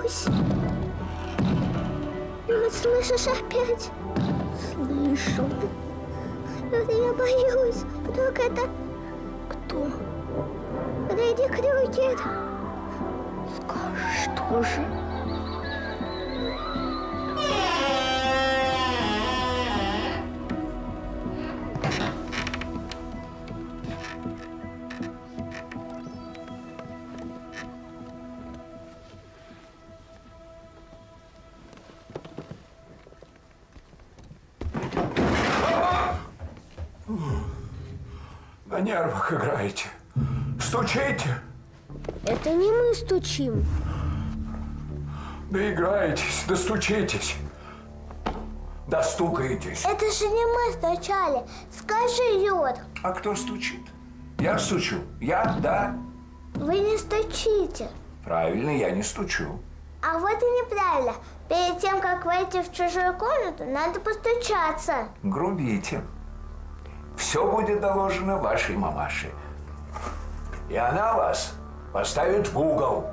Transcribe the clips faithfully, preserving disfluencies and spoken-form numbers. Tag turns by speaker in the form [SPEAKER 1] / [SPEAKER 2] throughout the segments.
[SPEAKER 1] боюсь. Вот слышишь опять? Слышу. Вот я боюсь. Вдруг это... Кто? Подойди к руке. Скажи, что же?
[SPEAKER 2] На нервах играете. Стучите.
[SPEAKER 1] Это не мы стучим.
[SPEAKER 2] Доиграетесь, достучитесь. Достукаетесь.
[SPEAKER 1] Это же не мы стучали. Скажи, Юр.
[SPEAKER 2] А кто стучит? Я стучу. Я, да.
[SPEAKER 1] Вы не стучите.
[SPEAKER 2] Правильно, я не стучу.
[SPEAKER 1] А вот и неправильно. Перед тем, как войти в чужую комнату, надо постучаться.
[SPEAKER 2] Грубите. Все будет доложено вашей мамаше. И она вас поставит в угол.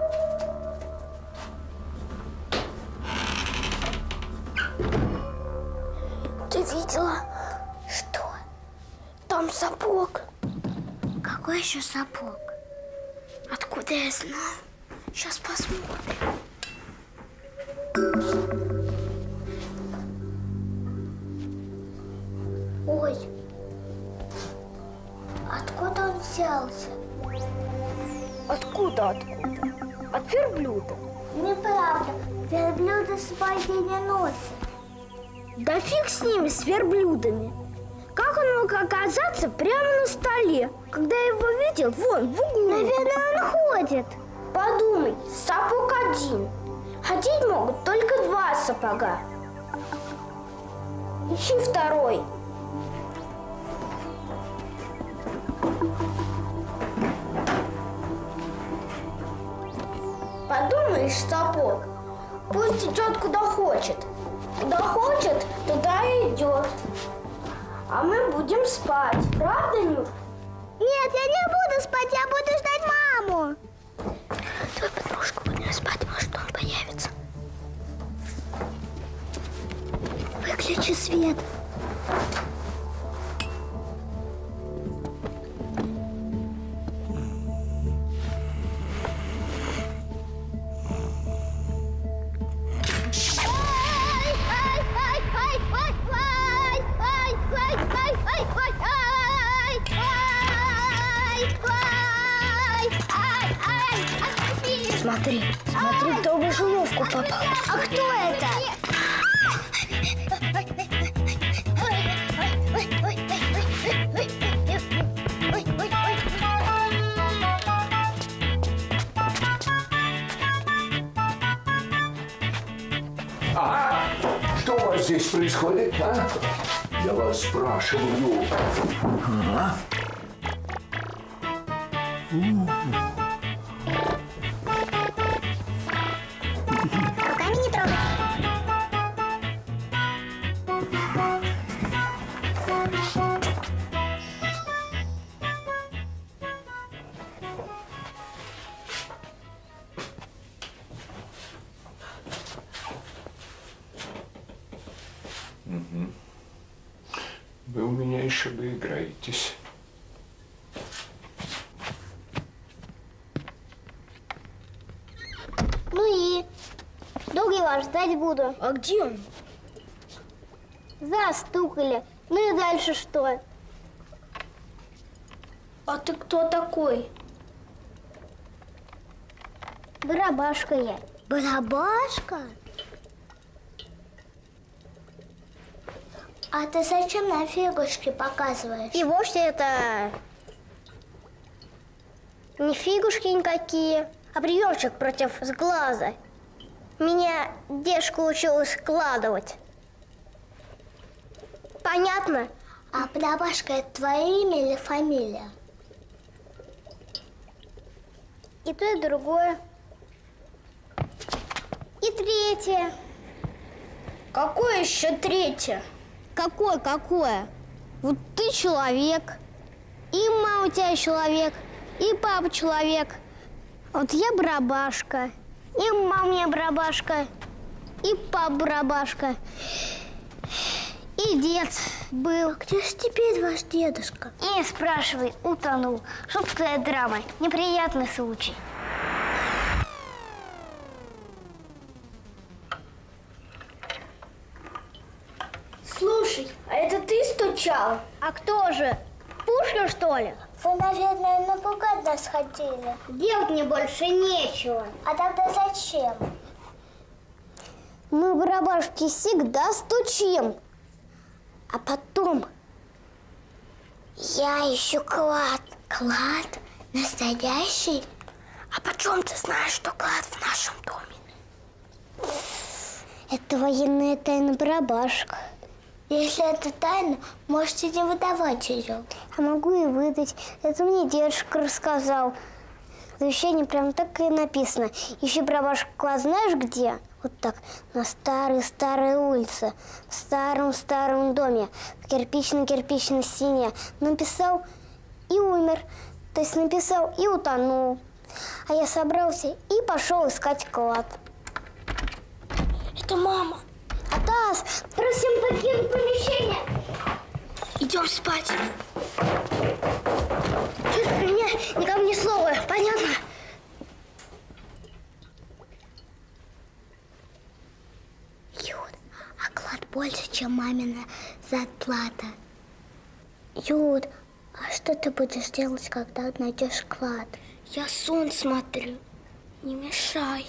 [SPEAKER 1] Ты видела? Что? Там сапог. Какой еще сапог? Откуда я знаю? Сейчас посмотрим. Ой. Откуда он взялся?
[SPEAKER 3] Откуда, откуда? От верблюда.
[SPEAKER 1] Неправда. Верблюда сапоги не носят.
[SPEAKER 3] Да фиг с ними, с верблюдами. Как он мог оказаться прямо на столе? Когда я его видел, вон, в углу.
[SPEAKER 1] Наверное, он ходит.
[SPEAKER 3] Подумай, сапог один. Ходить могут только два сапога. Ищи второй. Подумаешь, сапог. Пусть идет куда хочет. Куда хочет, туда и идет. А мы будем спать. Правда, Нюр?
[SPEAKER 1] Нет, я не буду спать, я буду ждать маму.
[SPEAKER 3] Давай подружку будем спать, может, он появится.
[SPEAKER 1] Выключи свет.
[SPEAKER 3] Смотри, смотри, кто в мышеловку попал.
[SPEAKER 1] А кто это?
[SPEAKER 2] А? Что у вас здесь происходит, а? Я вас спрашиваю. А?
[SPEAKER 1] Руками не трогай.
[SPEAKER 2] Угу. Вы у меня еще доиграетесь.
[SPEAKER 1] Ну и? Долго я вас ждать буду.
[SPEAKER 3] А где он?
[SPEAKER 1] Застукали. Ну и дальше что?
[SPEAKER 3] А ты кто такой?
[SPEAKER 1] Барабашка я. Барабашка? А ты зачем на фигушки показываешь?
[SPEAKER 3] И вовсе это не фигушки никакие, а приемчик против сглаза. Меня дедушка учил складывать. Понятно?
[SPEAKER 1] А Барабашка это твое имя или фамилия?
[SPEAKER 3] И то, и другое. И третье. Какое еще третье?
[SPEAKER 1] Какое, какое? Вот ты человек, и мама у тебя человек, и папа человек. Вот я Барабашка. И маме барабашка, и пап барабашка, и дед был.
[SPEAKER 3] Где же теперь ваш дедушка?
[SPEAKER 1] И не спрашивай, утонул. Жуткая драма, неприятный случай.
[SPEAKER 3] Слушай, а это ты стучал?
[SPEAKER 1] А кто же? Пушкин, что ли?
[SPEAKER 3] Вы, наверное, напугать нас хотели.
[SPEAKER 1] Делать мне больше нечего.
[SPEAKER 3] А тогда зачем?
[SPEAKER 1] Мы барабашки всегда стучим. А потом я ищу клад.
[SPEAKER 3] Клад? Настоящий? А почем ты знаешь, что клад в нашем доме?
[SPEAKER 1] Это военная тайна барабашек.
[SPEAKER 3] Если это тайна, можете не выдавать ее.
[SPEAKER 1] А могу и выдать. Это мне дедушка рассказал. В завещании прям так и написано. Ищи барабашек клад знаешь где? Вот так, на старой-старой улице, в старом-старом доме, в кирпично-кирпичной стене. Написал и умер, то есть написал и утонул. А я собрался и пошел искать клад.
[SPEAKER 3] Это мама.
[SPEAKER 1] Атас, просим покинуть помещение.
[SPEAKER 3] Идем спать.
[SPEAKER 1] Чуть при мне никому ни слова, понятно?
[SPEAKER 3] Юд, а клад больше, чем мамина зарплата.
[SPEAKER 1] Юд, а что ты будешь делать, когда найдешь клад?
[SPEAKER 3] Я сон смотрю. Не мешай.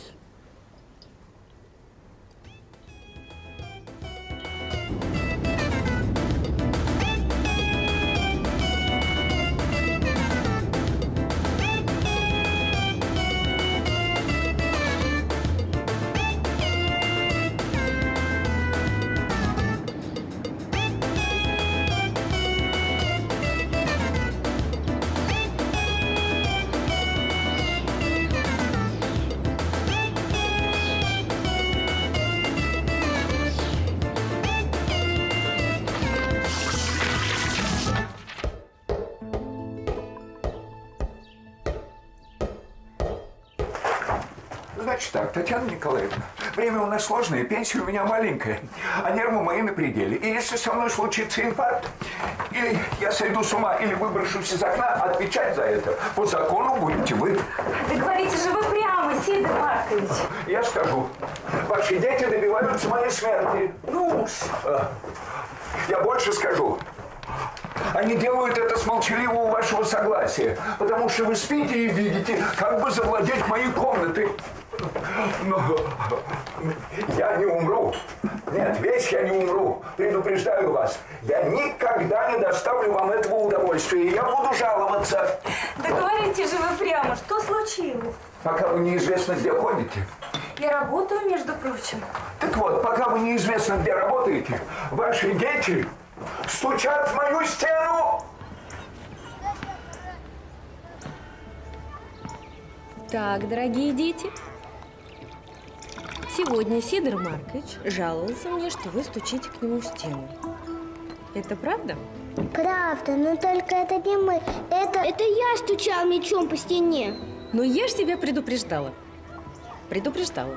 [SPEAKER 2] Значит так, Татьяна Николаевна, время у нас сложное, пенсия у меня маленькая, а нервы мои на пределе. И если со мной случится инфаркт, или я сойду с ума, или выброшусь из окна, отвечать за это по закону будете вы.
[SPEAKER 4] Да говорите же вы прямо, Сидор Маркович.
[SPEAKER 2] Я скажу, ваши дети добиваются моей смерти.
[SPEAKER 4] Ну уж.
[SPEAKER 2] Я больше скажу. Они делают это с молчаливого вашего согласия, потому что вы спите и видите, как бы завладеть моей комнатой. Но я не умру. Нет, весь я не умру. Предупреждаю вас. Я никогда не доставлю вам этого удовольствия. И я буду жаловаться.
[SPEAKER 4] Да говорите же вы прямо, что случилось?
[SPEAKER 2] Пока вы неизвестно, где ходите.
[SPEAKER 4] Я работаю, между прочим.
[SPEAKER 2] Так вот, пока вы неизвестно, где работаете, ваши дети стучат в мою стену.
[SPEAKER 5] Так, дорогие дети, сегодня Сидор Маркович жаловался мне, что вы стучите к нему в стену. Это правда?
[SPEAKER 1] Правда, но только это не мы. Это...
[SPEAKER 3] Это я стучал мечом по стене.
[SPEAKER 5] Но я ж тебя предупреждала. Предупреждала.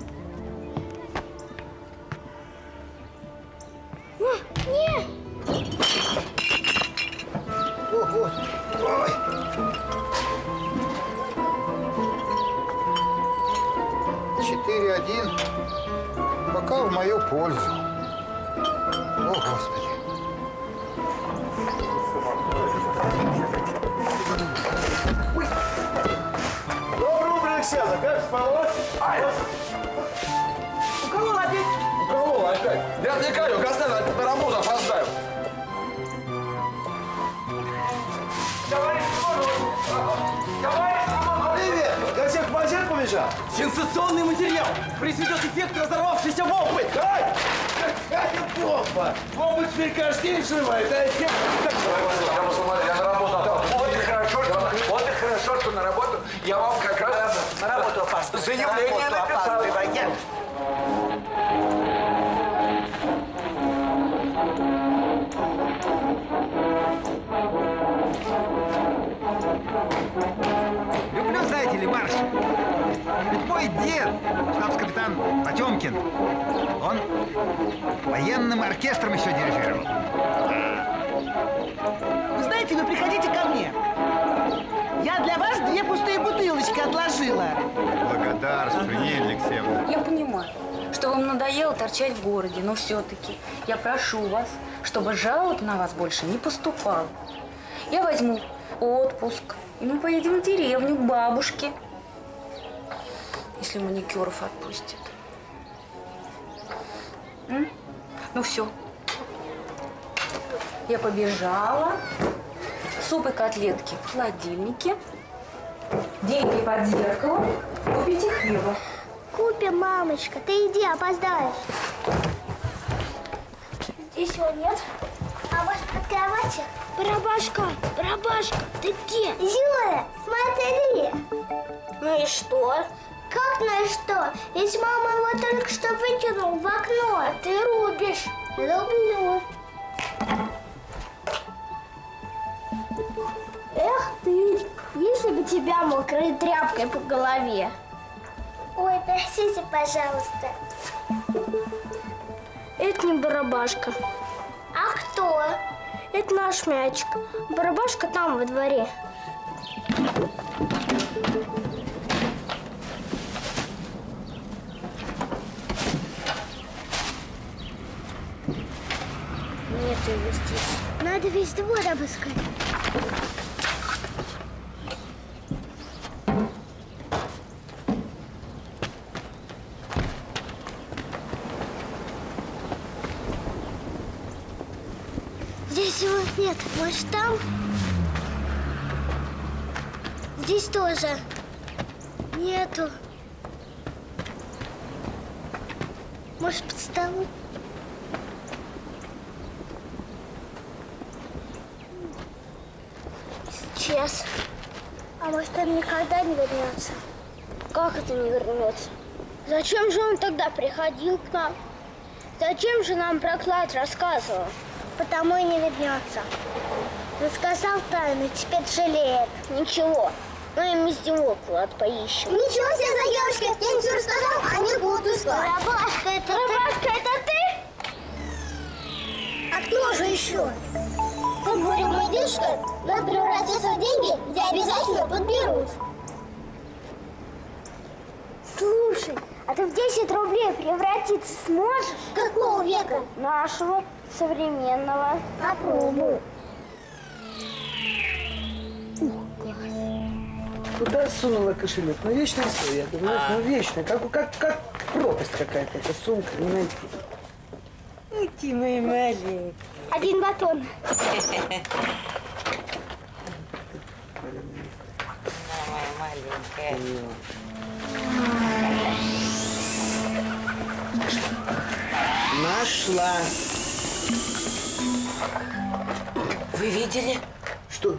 [SPEAKER 3] О, нет!
[SPEAKER 6] О, Господи. Ой. четыре один. Пока в мою пользу. О, Господи.
[SPEAKER 7] Доброе утро, Александр. Как спалось?
[SPEAKER 6] Ай!
[SPEAKER 7] Уколол опять?
[SPEAKER 6] Уколол опять. Я отвлекаю, Гастелло, на работу опоздаю.
[SPEAKER 7] Товарищ Иванов! Товарищ Иванов! Привет! Я всех в базер побежал.
[SPEAKER 8] Сенсационный материал! Произведет эффект разорвавшейся бомбы!
[SPEAKER 7] Ай! Какая бомба! Бомба теперь каждый день взрывает, а эффект...
[SPEAKER 6] Я на работу.
[SPEAKER 2] Вот и хорошо, что, вот и хорошо, что на работу я вам как раз
[SPEAKER 8] На работу опаздывай!
[SPEAKER 2] заявление написал.
[SPEAKER 8] Люблю, знаете ли, марш. Ведь мой дед
[SPEAKER 9] капитан Потемкин. Он военным оркестром еще дирижировал.
[SPEAKER 10] Вы знаете, вы приходите ко мне. Я для вас две пустые бутылочки отложила.
[SPEAKER 9] Благодарствую, Елена Алексеевна.
[SPEAKER 11] Я понимаю, что вам надоело торчать в городе, но все-таки я прошу вас, чтобы жалоб на вас больше не поступало. Я возьму отпуск, и мы поедем в деревню к бабушке, если маникюров отпустят. М? Ну все. Я побежала. Суп и котлетки в холодильнике. Деньги под зеркалом. Купите хлеба.
[SPEAKER 1] Купим, мамочка. Ты иди, опоздаешь.
[SPEAKER 3] Здесь его нет.
[SPEAKER 1] А может, под кроватью?
[SPEAKER 3] Барабашка, Барабашка, ты где?
[SPEAKER 1] Юля, смотри.
[SPEAKER 3] Ну и что?
[SPEAKER 1] Как на что? Ведь мама его только что выкинула в окно.
[SPEAKER 3] А ты рубишь.
[SPEAKER 1] Люблю.
[SPEAKER 3] Эх ты, если бы тебя мокрой тряпкой по голове.
[SPEAKER 1] Ой, простите, пожалуйста.
[SPEAKER 3] Это не Барабашка.
[SPEAKER 1] А кто?
[SPEAKER 3] Это наш мячик. Барабашка там во дворе.
[SPEAKER 1] Нет его здесь. Надо весь двор обыскать. Здесь его нет. Может, там? Здесь тоже. Нету. Может, под столом? Сейчас. А может, он никогда не вернется?
[SPEAKER 3] Как это не вернется? Зачем же он тогда приходил к нам? Зачем же нам про клад рассказывал?
[SPEAKER 1] Потому и не вернется. Рассказал тайну, теперь жалеет.
[SPEAKER 3] Ничего, мы им из него клад поищем.
[SPEAKER 1] Ничего себе за девушка! Я им все рассказал, они будут искать. Барабашка, это
[SPEAKER 3] Барабашка, это ты?
[SPEAKER 1] А кто же еще? Как говорил мой дедушка, надо превратиться в деньги, где обязательно подберут. Слушай, а ты в десять рублей превратиться сможешь? Какого века?
[SPEAKER 3] Нашего, современного.
[SPEAKER 1] Попробуй.
[SPEAKER 10] Куда сунула кошелек? Ну, вечная история, понимаешь? Ну, вечная. Как, как, как пропасть какая-то. Эта сумка, не найти. Ой, ты моя маленькая.
[SPEAKER 1] Один батон.
[SPEAKER 11] Моя маленькая.
[SPEAKER 10] Нашла.
[SPEAKER 11] Вы видели?
[SPEAKER 10] Что?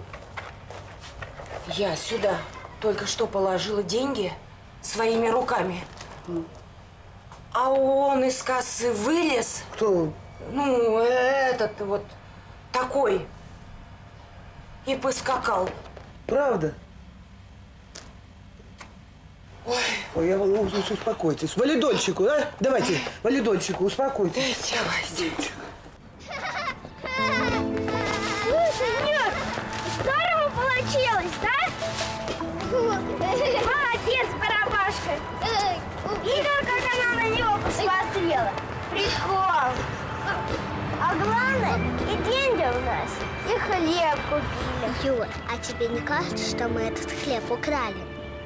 [SPEAKER 11] Я сюда только что положила деньги своими руками. А он из кассы вылез.
[SPEAKER 10] Кто?
[SPEAKER 11] Ну, этот вот такой. И поскакал.
[SPEAKER 10] Правда?
[SPEAKER 11] Ой.
[SPEAKER 10] Ой, я волнуюсь, успокойтесь. Валидольчику, да? Давайте, валидольчику, успокойтесь.
[SPEAKER 11] Давайте.
[SPEAKER 1] Слушай, нет, здорово получилось, да? Молодец, Барабашка. Видел, как она на него посмотрела? Прикол. А главное, и деньги у нас, и хлеб купили. Юр, а тебе не кажется, что мы этот хлеб украли?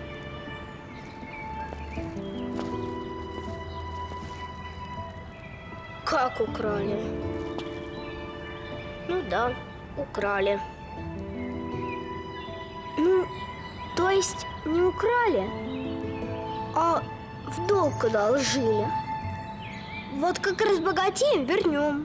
[SPEAKER 3] Как украли? Ну да, украли. Ну, то есть не украли, а в долг одолжили. Вот как разбогатеем, вернем.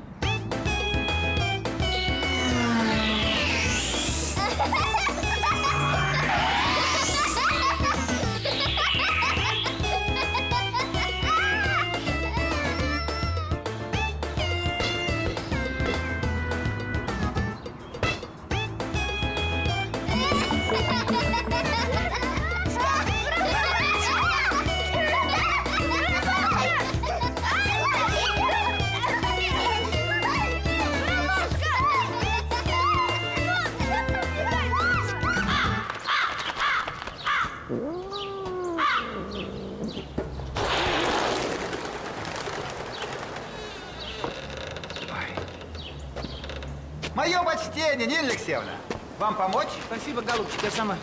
[SPEAKER 9] Мое почтение, Нина Алексеевна. Вам помочь?
[SPEAKER 10] Спасибо, голубчик, я сама.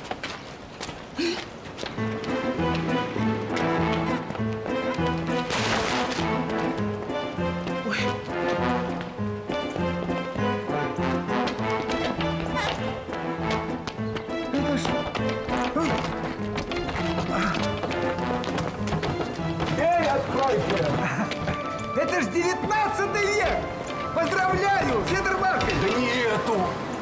[SPEAKER 2] Эй, откройте!
[SPEAKER 9] Это ж девятнадцатый век! Поздравляю, Федор Маркович!
[SPEAKER 2] Да не эту!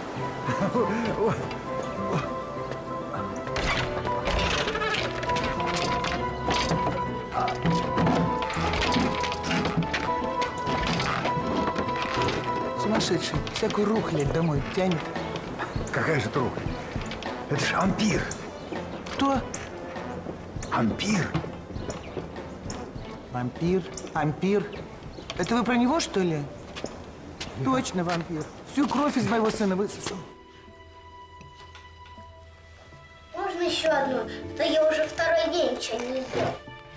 [SPEAKER 10] Сумасшедший. Всякую рухлядь домой тянет.
[SPEAKER 9] Какая же трухлядь? Это ж ампир.
[SPEAKER 10] Кто?
[SPEAKER 9] Ампир.
[SPEAKER 10] Вампир, ампир. Это вы про него, что ли? Точно вампир. Всю кровь из моего сына высосал.
[SPEAKER 1] Можно еще одну? А то я уже второй день ничего не ел.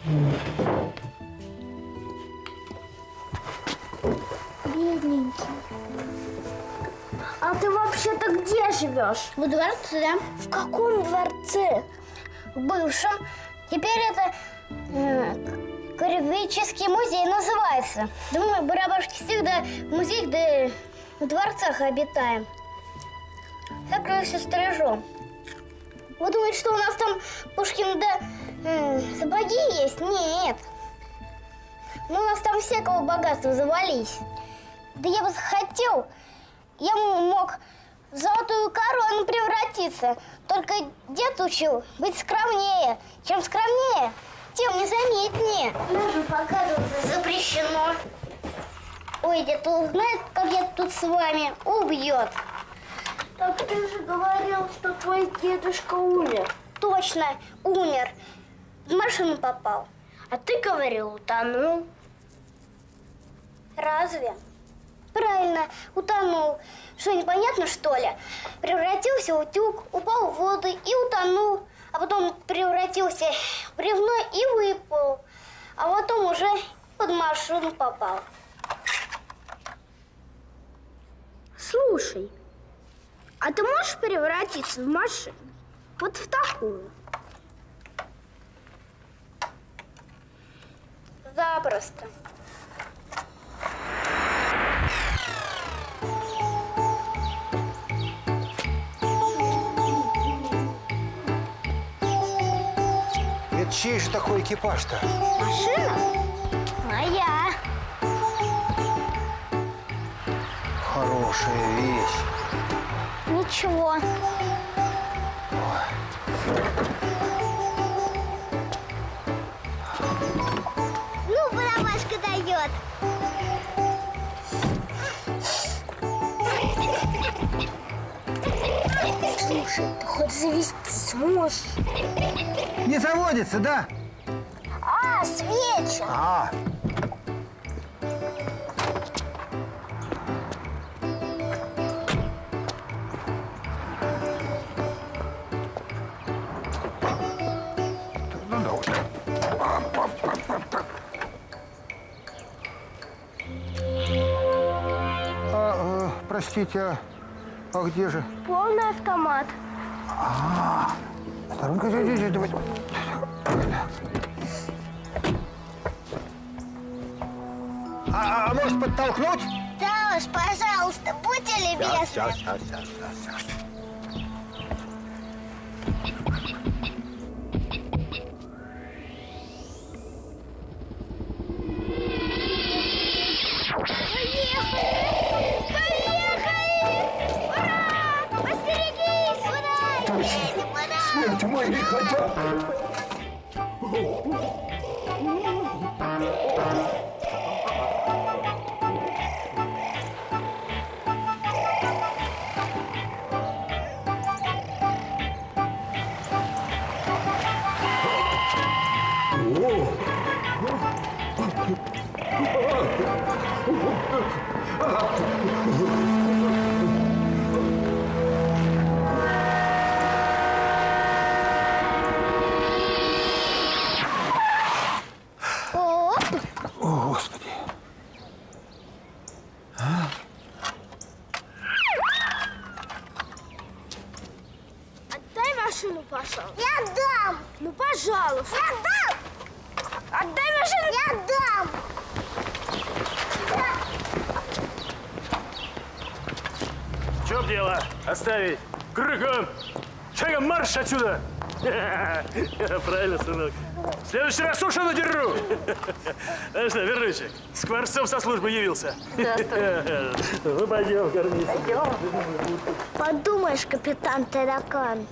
[SPEAKER 1] Бедненький.
[SPEAKER 3] А ты вообще-то где живешь?
[SPEAKER 1] В дворце.
[SPEAKER 3] В каком дворце?
[SPEAKER 1] В бывшем. Теперь это э, краеведческий музей называется. Думаю, барабашки всегда в музеях, да в дворцах обитаем. Всякое все сторожом. Вы думаете, что у нас там Пушкин да э, сапоги есть? Нет. Ну, у нас там всякого богатства завались. Да я бы захотел, я мог в золотую корону превратиться. Только дед учил быть скромнее. Чем скромнее, тем незаметнее. Даже показываться запрещено. Ой, дед узнает, как я тут с вами, убьет.
[SPEAKER 3] Так ты же говорил, что твой дедушка умер.
[SPEAKER 1] Точно, умер. В машину попал.
[SPEAKER 3] А ты говорил, утонул.
[SPEAKER 1] Разве? Правильно, утонул. Что, непонятно, что ли? Превратился в утюг, упал в воду и утонул. А потом превратился в бревно и выпал. А потом уже под машину попал.
[SPEAKER 3] Слушай, а ты можешь превратиться в машину? Вот в такую.
[SPEAKER 1] Запросто.
[SPEAKER 9] Это чей же такой экипаж-то?
[SPEAKER 1] Машина? Моя.
[SPEAKER 9] Хорошая вещь.
[SPEAKER 1] Ничего. Ну, барабашка дает.
[SPEAKER 3] Слушай, ты хоть завести сможешь?
[SPEAKER 9] Не заводится, да?
[SPEAKER 3] А, свечи.
[SPEAKER 9] А. А, э, простите, а, а где же?
[SPEAKER 3] Полный автомат.
[SPEAKER 9] А, сторонка, здесь, здесь, давай. А, а может подтолкнуть?
[SPEAKER 1] Да уж, пожалуйста, будьте любезны.
[SPEAKER 9] Сейчас, сейчас, сейчас, сейчас, сейчас.
[SPEAKER 2] Смерть мой не хотят.
[SPEAKER 9] О, Господи. А?
[SPEAKER 1] машину! Я дам!
[SPEAKER 12] В чем дело? Оставить. Кругом. Шагом марш отсюда. Правильно, сынок. В следующий раз уши надеру. Ну что, Вернучек, Скворцов со службы явился.
[SPEAKER 1] Здравствуй.
[SPEAKER 12] Ну, пойдем, кормись.
[SPEAKER 1] Пойдем. Подумаешь, капитан Таракан.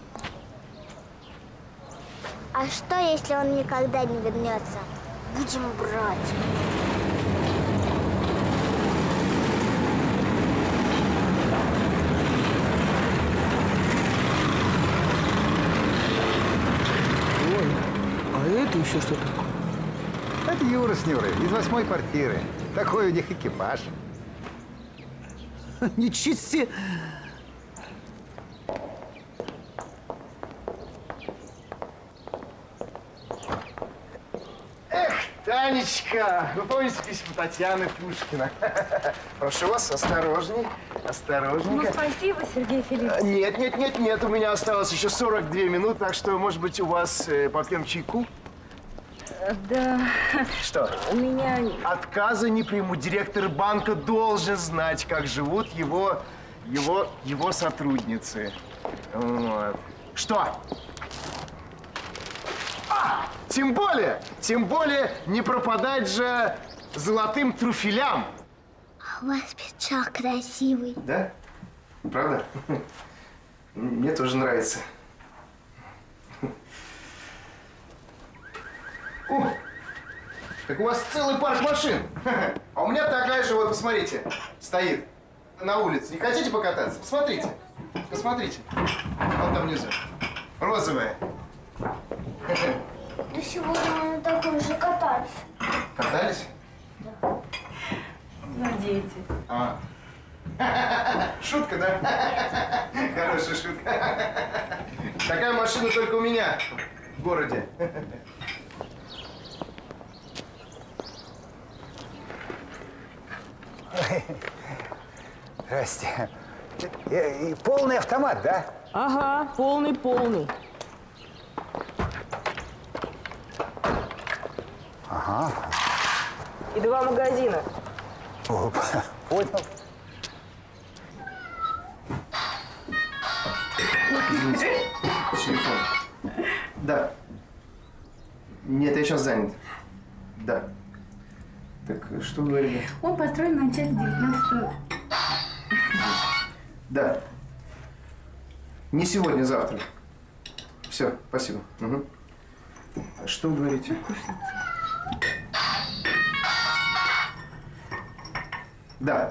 [SPEAKER 1] А что, если он никогда не вернется? Будем брать.
[SPEAKER 10] А это еще что такое?
[SPEAKER 9] Это Юра с Нюрой из восьмой квартиры. Такой у них экипаж.
[SPEAKER 10] Ничего себе!
[SPEAKER 7] Эх, Танечка, вы помните письмо Татьяны Пушкина? Прошу вас, осторожней, осторожненько.
[SPEAKER 4] Ну, спасибо, Сергей Филиппович.
[SPEAKER 7] Нет, нет, нет, нет, у меня осталось еще сорок две минуты, так что, может быть, у вас э, попьем чайку?
[SPEAKER 4] Да.
[SPEAKER 7] Что?
[SPEAKER 4] У меня...
[SPEAKER 7] Отказа не приму. Директор банка должен знать, как живут его, его, его сотрудницы. Вот. Что? А! Тем более, тем более не пропадать же золотым трюфелям.
[SPEAKER 1] А у вас пиджак красивый.
[SPEAKER 7] Да? Правда? Мне тоже нравится. О, так у вас целый парк машин. А у меня такая же, вот посмотрите, стоит на улице. Не хотите покататься? Посмотрите. Посмотрите. Вон там внизу. Розовая.
[SPEAKER 1] Да сегодня мы на таком же катались.
[SPEAKER 7] Катались?
[SPEAKER 4] Ну, дети.
[SPEAKER 7] А. Шутка, да? Хорошая шутка. Такая машина только у меня в городе.
[SPEAKER 9] Здрасте. И, и полный автомат, да?
[SPEAKER 10] Ага, полный-полный.
[SPEAKER 9] Ага.
[SPEAKER 10] И два магазина.
[SPEAKER 9] О, понял.
[SPEAKER 7] Извините, телефон. Да. Нет, я сейчас занят. Да. Так, что вы говорили?
[SPEAKER 4] Он построен в начале девятнадцатого.
[SPEAKER 7] Да. Не сегодня, завтра. Все, спасибо. Угу. Что вы говорите? Да.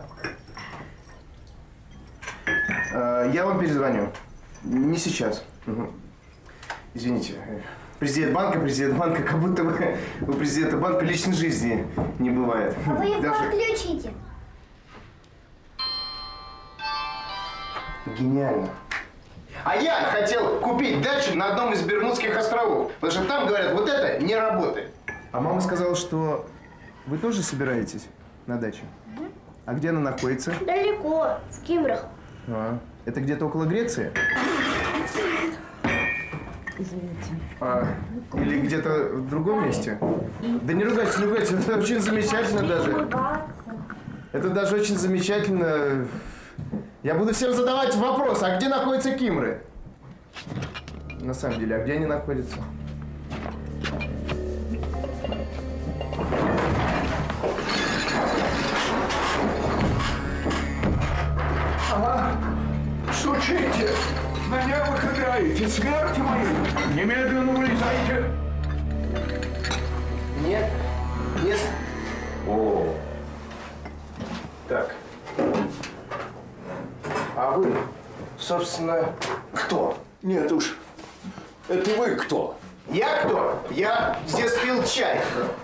[SPEAKER 7] Э, я вам перезвоню. Не сейчас. Угу. Извините. Президент банка, президент банка, как будто бы у президента банка личной жизни не бывает.
[SPEAKER 1] А вы его
[SPEAKER 7] Даже...
[SPEAKER 1] отключите.
[SPEAKER 7] Гениально. А я хотел купить дачу на одном из Бермудских островов, потому что там, говорят, вот это не работает. А мама сказала, что вы тоже собираетесь на дачу? А где она находится?
[SPEAKER 1] Далеко, в Кимрах.
[SPEAKER 7] А, это где-то около Греции?
[SPEAKER 4] Извините.
[SPEAKER 7] А, или где-то в другом месте? Да не ругайтесь, не ругайтесь, это очень замечательно даже. Это даже очень замечательно. Я буду всем задавать вопрос, а где находятся Кимры? На самом деле, а где они находятся?
[SPEAKER 2] Ага. Стучите! На нервах играете, смерти мои! Немедленно вылезайте!
[SPEAKER 7] Нет. Нет.
[SPEAKER 2] О.
[SPEAKER 7] Так. А вы, собственно, кто?
[SPEAKER 2] Нет уж. Это вы кто?
[SPEAKER 7] Я кто? Я здесь пил чай.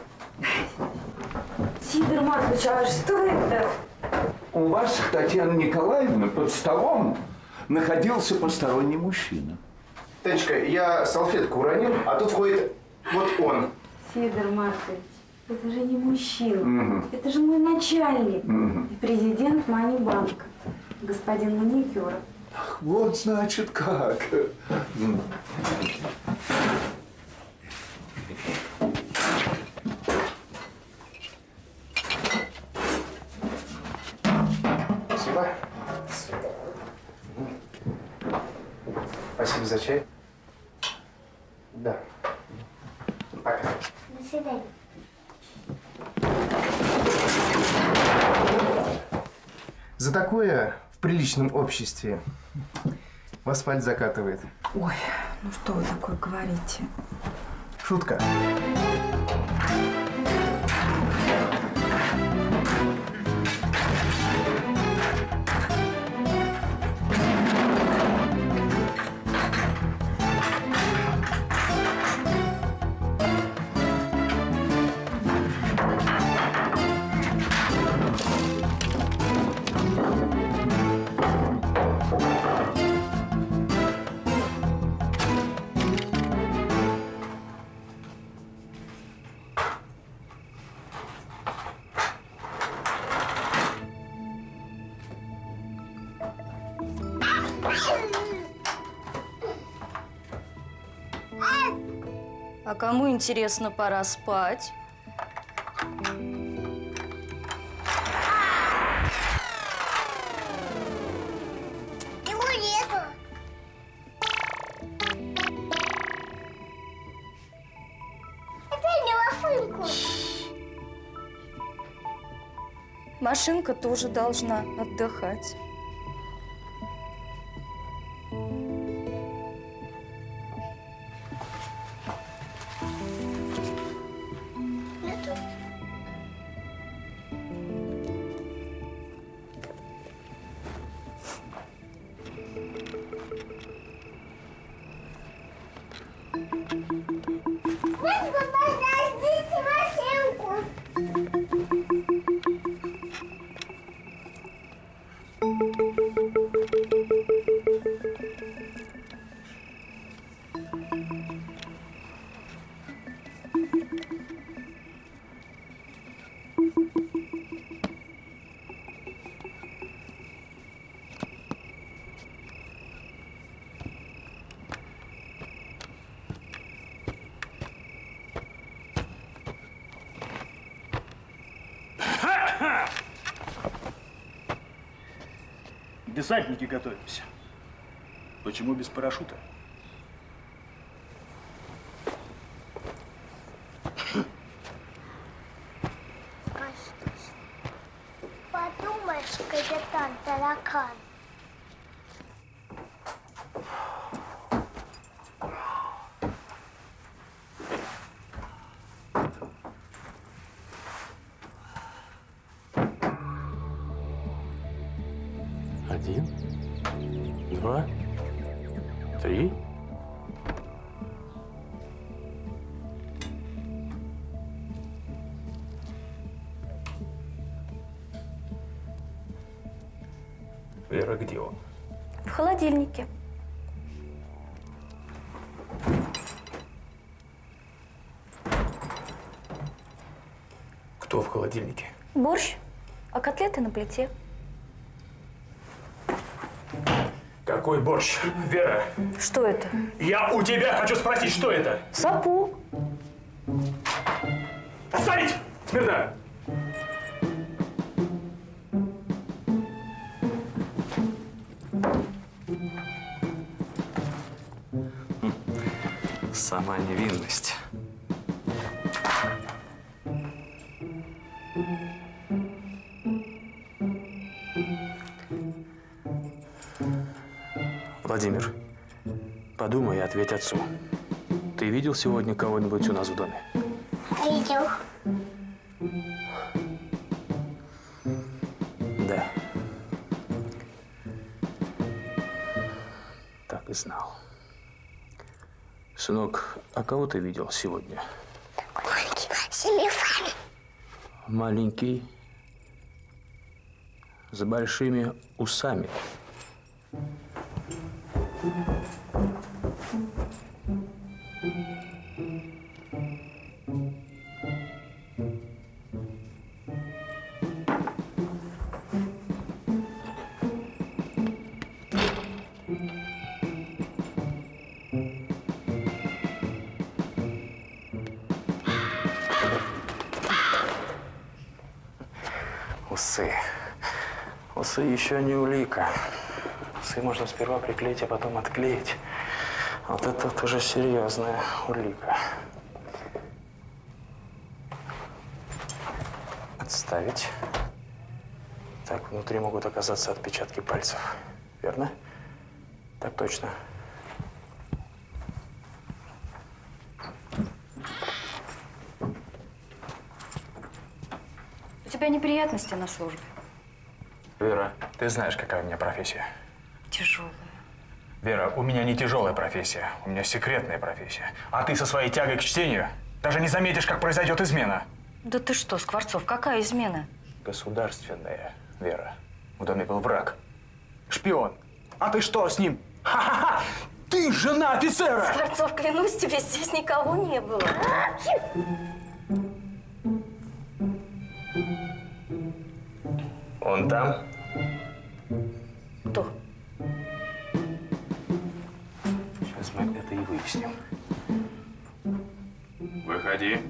[SPEAKER 4] Сидор Маркович, а что это?
[SPEAKER 2] У вас, Татьяна Николаевна, под столом находился посторонний мужчина.
[SPEAKER 7] Танечка, я салфетку уронил, а тут входит вот он.
[SPEAKER 4] Сидор Маркович, это же не мужчина.
[SPEAKER 2] Угу.
[SPEAKER 4] Это же мой начальник.
[SPEAKER 2] Угу.
[SPEAKER 4] И президент Манибанка, господин Маникюров.
[SPEAKER 2] Ах, вот значит как.
[SPEAKER 7] за чай? Да. Пока.
[SPEAKER 1] До свидания.
[SPEAKER 7] За такое в приличном обществе в асфальт закатывает.
[SPEAKER 4] Ой, ну что вы такое говорите?
[SPEAKER 7] Шутка.
[SPEAKER 13] А кому интересно, пора спать?
[SPEAKER 1] Ему нету. Это не машинку.
[SPEAKER 13] Машинка тоже должна отдыхать.
[SPEAKER 12] Десантники готовимся. Почему без парашюта?
[SPEAKER 1] Подумаешь, капитан таракан.
[SPEAKER 12] Один, два, три. Вера, где он?
[SPEAKER 13] В холодильнике.
[SPEAKER 12] Кто в холодильнике?
[SPEAKER 13] Борщ, а котлеты на плите.
[SPEAKER 12] Какой борщ? Вера!
[SPEAKER 13] Что это?
[SPEAKER 12] Я у тебя хочу спросить, что это?
[SPEAKER 13] Сапог.
[SPEAKER 12] Оставить! Смирно! Сама невинность. Владимир, подумай и ответь отцу. Ты видел сегодня кого-нибудь у нас в доме?
[SPEAKER 1] Видел.
[SPEAKER 12] Да. Так и знал. Сынок, а кого ты видел сегодня?
[SPEAKER 1] Маленький, с телефоном.
[SPEAKER 12] Маленький, с большими усами. Усы. Усы еще не улика. Усы можно сперва приклеить, а потом отклеить. Вот это вот уже серьезная улика. Отставить. Так, внутри могут оказаться отпечатки пальцев. Верно? Так точно.
[SPEAKER 13] У тебя неприятности на службе?
[SPEAKER 12] Вера, ты знаешь, какая у меня профессия.
[SPEAKER 13] Тяжелая.
[SPEAKER 12] Вера, у меня не тяжелая профессия, у меня секретная профессия. А ты со своей тягой к чтению даже не заметишь, как произойдет измена.
[SPEAKER 13] Да ты что, Скворцов, какая измена?
[SPEAKER 12] Государственная, Вера. В доме был враг. Шпион. А ты что с ним? Ха-ха-ха! Ты жена офицера!
[SPEAKER 13] Скворцов, клянусь тебе, здесь никого не было.
[SPEAKER 12] Он там?
[SPEAKER 13] Кто?
[SPEAKER 12] Сейчас мы это и выясним. Выходи.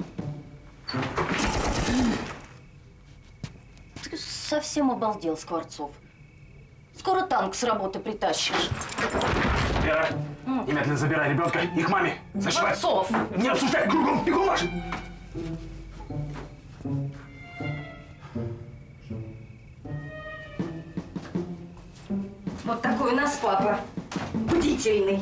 [SPEAKER 13] Ты совсем обалдел, Скворцов. Скоро танк с работы притащишь.
[SPEAKER 12] Вера, М. немедленно забирай ребенка и к маме. Зашивай.
[SPEAKER 13] Скворцов!
[SPEAKER 12] Не обсуждай кругом, бегом марш!
[SPEAKER 13] Вот такой у нас папа. Бдительный.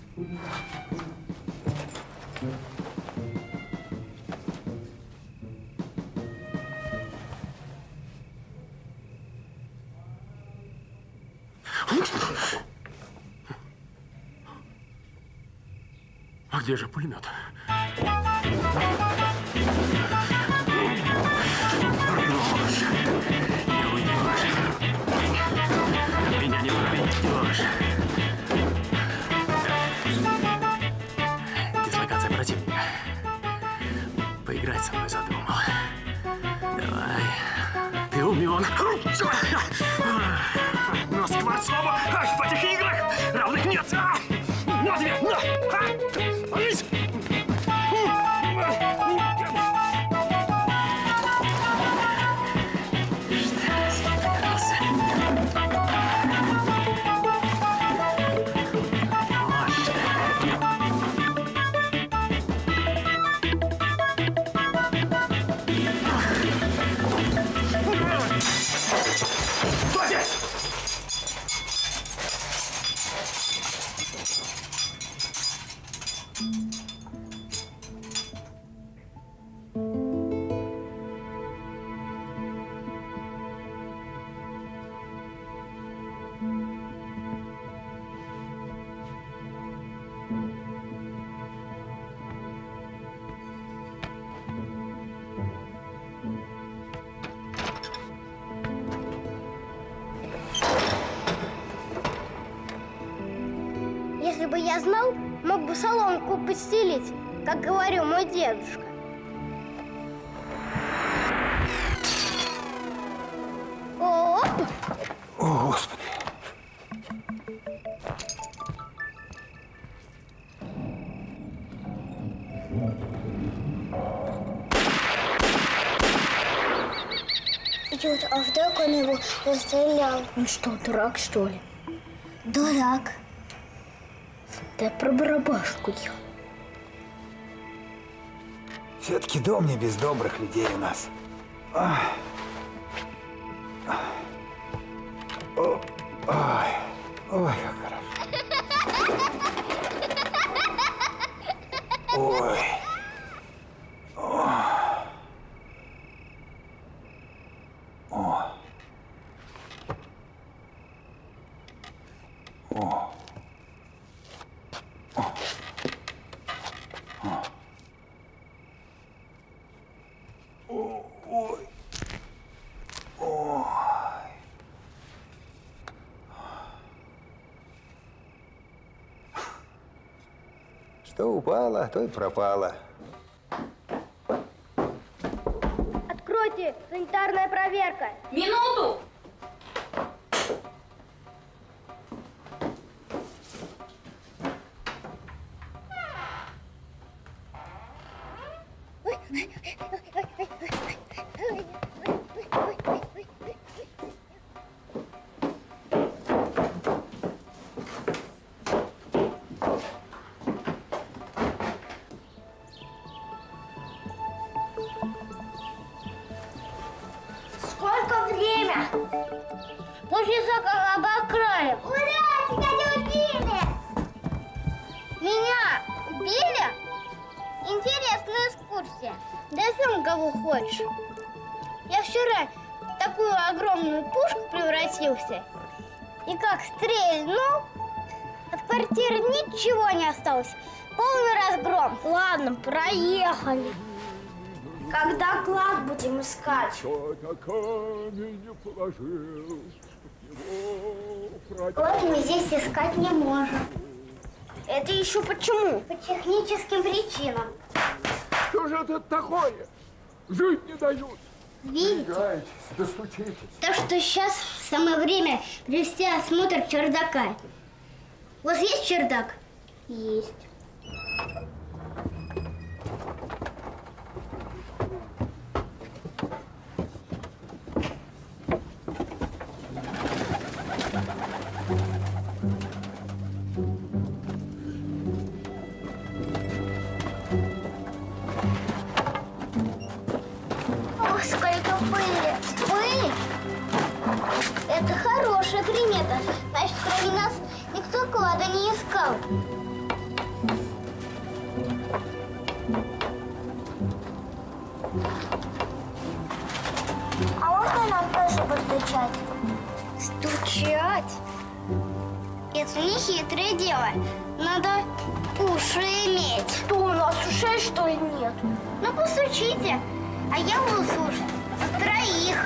[SPEAKER 12] А где же пулемет? Не уйдешь. Меня не проведешь. Дислокация противника. Поиграть со мной задумал. Давай. Ты умен. Но Скворцова в этих играх равных нет. На тебе! На! Ложись!
[SPEAKER 1] Если бы я знал, мог бы соломку постелить, как говорил мой дедушка. Оп!
[SPEAKER 2] О, Господи.
[SPEAKER 1] Идет, а вдруг он его расстрелял? Он что, дурак, что ли? Дурак. Да про барабашку я.
[SPEAKER 9] Все-таки дом не без добрых людей у нас. Ах. О, ой, ой, как хорошо. Ой. О. О. О. Ой. Ой. Что упало, то и пропало.
[SPEAKER 1] Откройте, санитарная проверка.
[SPEAKER 13] Минуту!
[SPEAKER 1] Полчаса как обокрали. Ура, тебя не убили! Меня убили? Интересная экскурсия. Да сам кого хочешь. Я вчера в такую огромную пушку превратился. И как стрельнул, от квартиры ничего не осталось. Полный разгром. Ладно, проехали.
[SPEAKER 3] Когда клад будем искать?
[SPEAKER 1] Клад мы здесь искать не можем.
[SPEAKER 3] Это еще почему?
[SPEAKER 1] По техническим причинам.
[SPEAKER 2] Что же это такое? Жить не дают.
[SPEAKER 1] Видите?
[SPEAKER 2] Достучитесь.
[SPEAKER 1] Так что сейчас самое время провести осмотр чердака. У вас есть чердак? Есть. Ох, сколько пыли! Пыль? Это хорошая примета. Значит, кроме нас никто клада не искал. А можно нам тоже постучать? Стучать? Это не хитрое дело. Надо уши иметь.
[SPEAKER 3] Что, у нас ушей, что ли, нет?
[SPEAKER 1] Ну, постучите, а я буду слушать троих.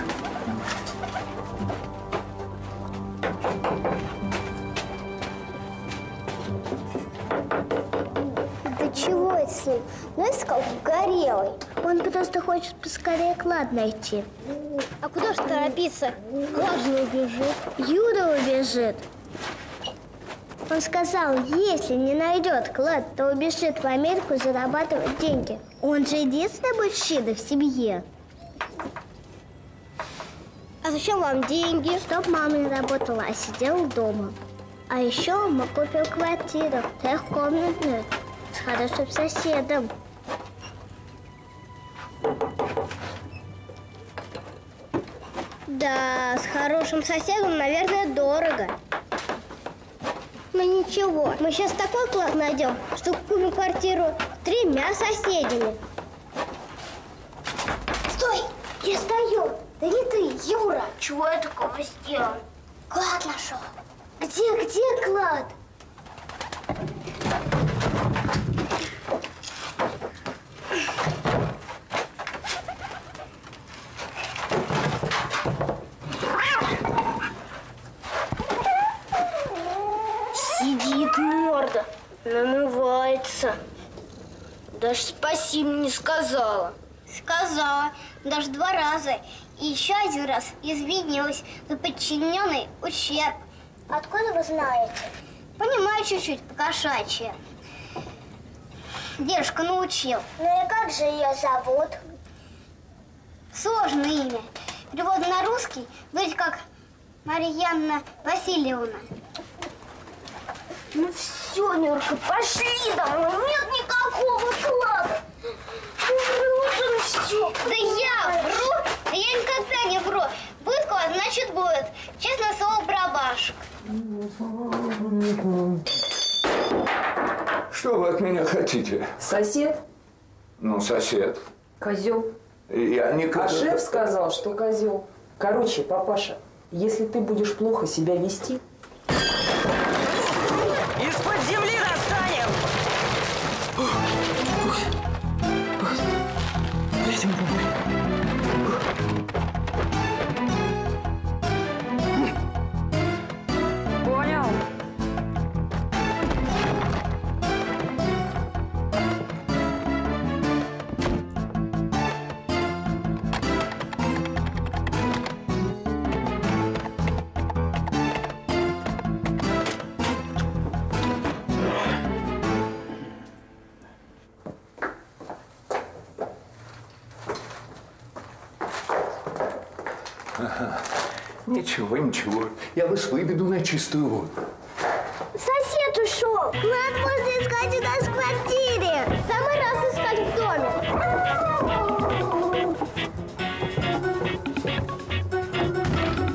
[SPEAKER 1] Да чего это с ним? Знаете, как горелый. Он просто хочет поскорее клад найти. А куда же торопиться? Клад же убежит. Юда убежит. Он сказал, если не найдет клад, то убежит в Америку зарабатывать деньги. Он же единственный мужчина в семье. А зачем вам деньги? Чтоб мама не работала, а сидела дома. А еще мы купим квартиру, трехкомнатную, с хорошим соседом. Да, с хорошим соседом, наверное, дорого. Но ничего, мы сейчас такой клад найдем, что купим квартиру тремя соседями. Стой! Я стою! Да не ты, Юра!
[SPEAKER 3] Чего я такого сделал?
[SPEAKER 1] Клад нашел. Где, где клад?
[SPEAKER 3] Сидит морда, намывается. Даже спасибо не сказала.
[SPEAKER 1] Сказала, даже два раза. И еще один раз извинилась за подчиненный ущерб. Откуда вы знаете? Понимаю чуть-чуть по-кошачьи. Дедушка научил.
[SPEAKER 3] Ну и как же ее зовут?
[SPEAKER 1] Сложное имя. Перевод на русский вроде как Марьяна Васильевна.
[SPEAKER 3] Ну все, Нюрка, пошли домой. Нет никакого клада. Врут все.
[SPEAKER 1] Да я вру? Да я никогда не вру. Будет клад, значит будет. Честное слово про бабушек.
[SPEAKER 2] Что вы от меня хотите?
[SPEAKER 14] Сосед?
[SPEAKER 2] Ну, сосед.
[SPEAKER 14] Козел.
[SPEAKER 2] Я не
[SPEAKER 14] А
[SPEAKER 2] козел.
[SPEAKER 14] шеф сказал, что козел. Короче, папаша, если ты будешь плохо себя вести...
[SPEAKER 8] Из-под земли достанем! Дайте мне побольше.
[SPEAKER 11] Понял.
[SPEAKER 2] Ничего, ничего. Я вас выведу на чистую воду.
[SPEAKER 1] Сосед ушел. Клад можно искать у нас в квартире. Самый раз искать в доме.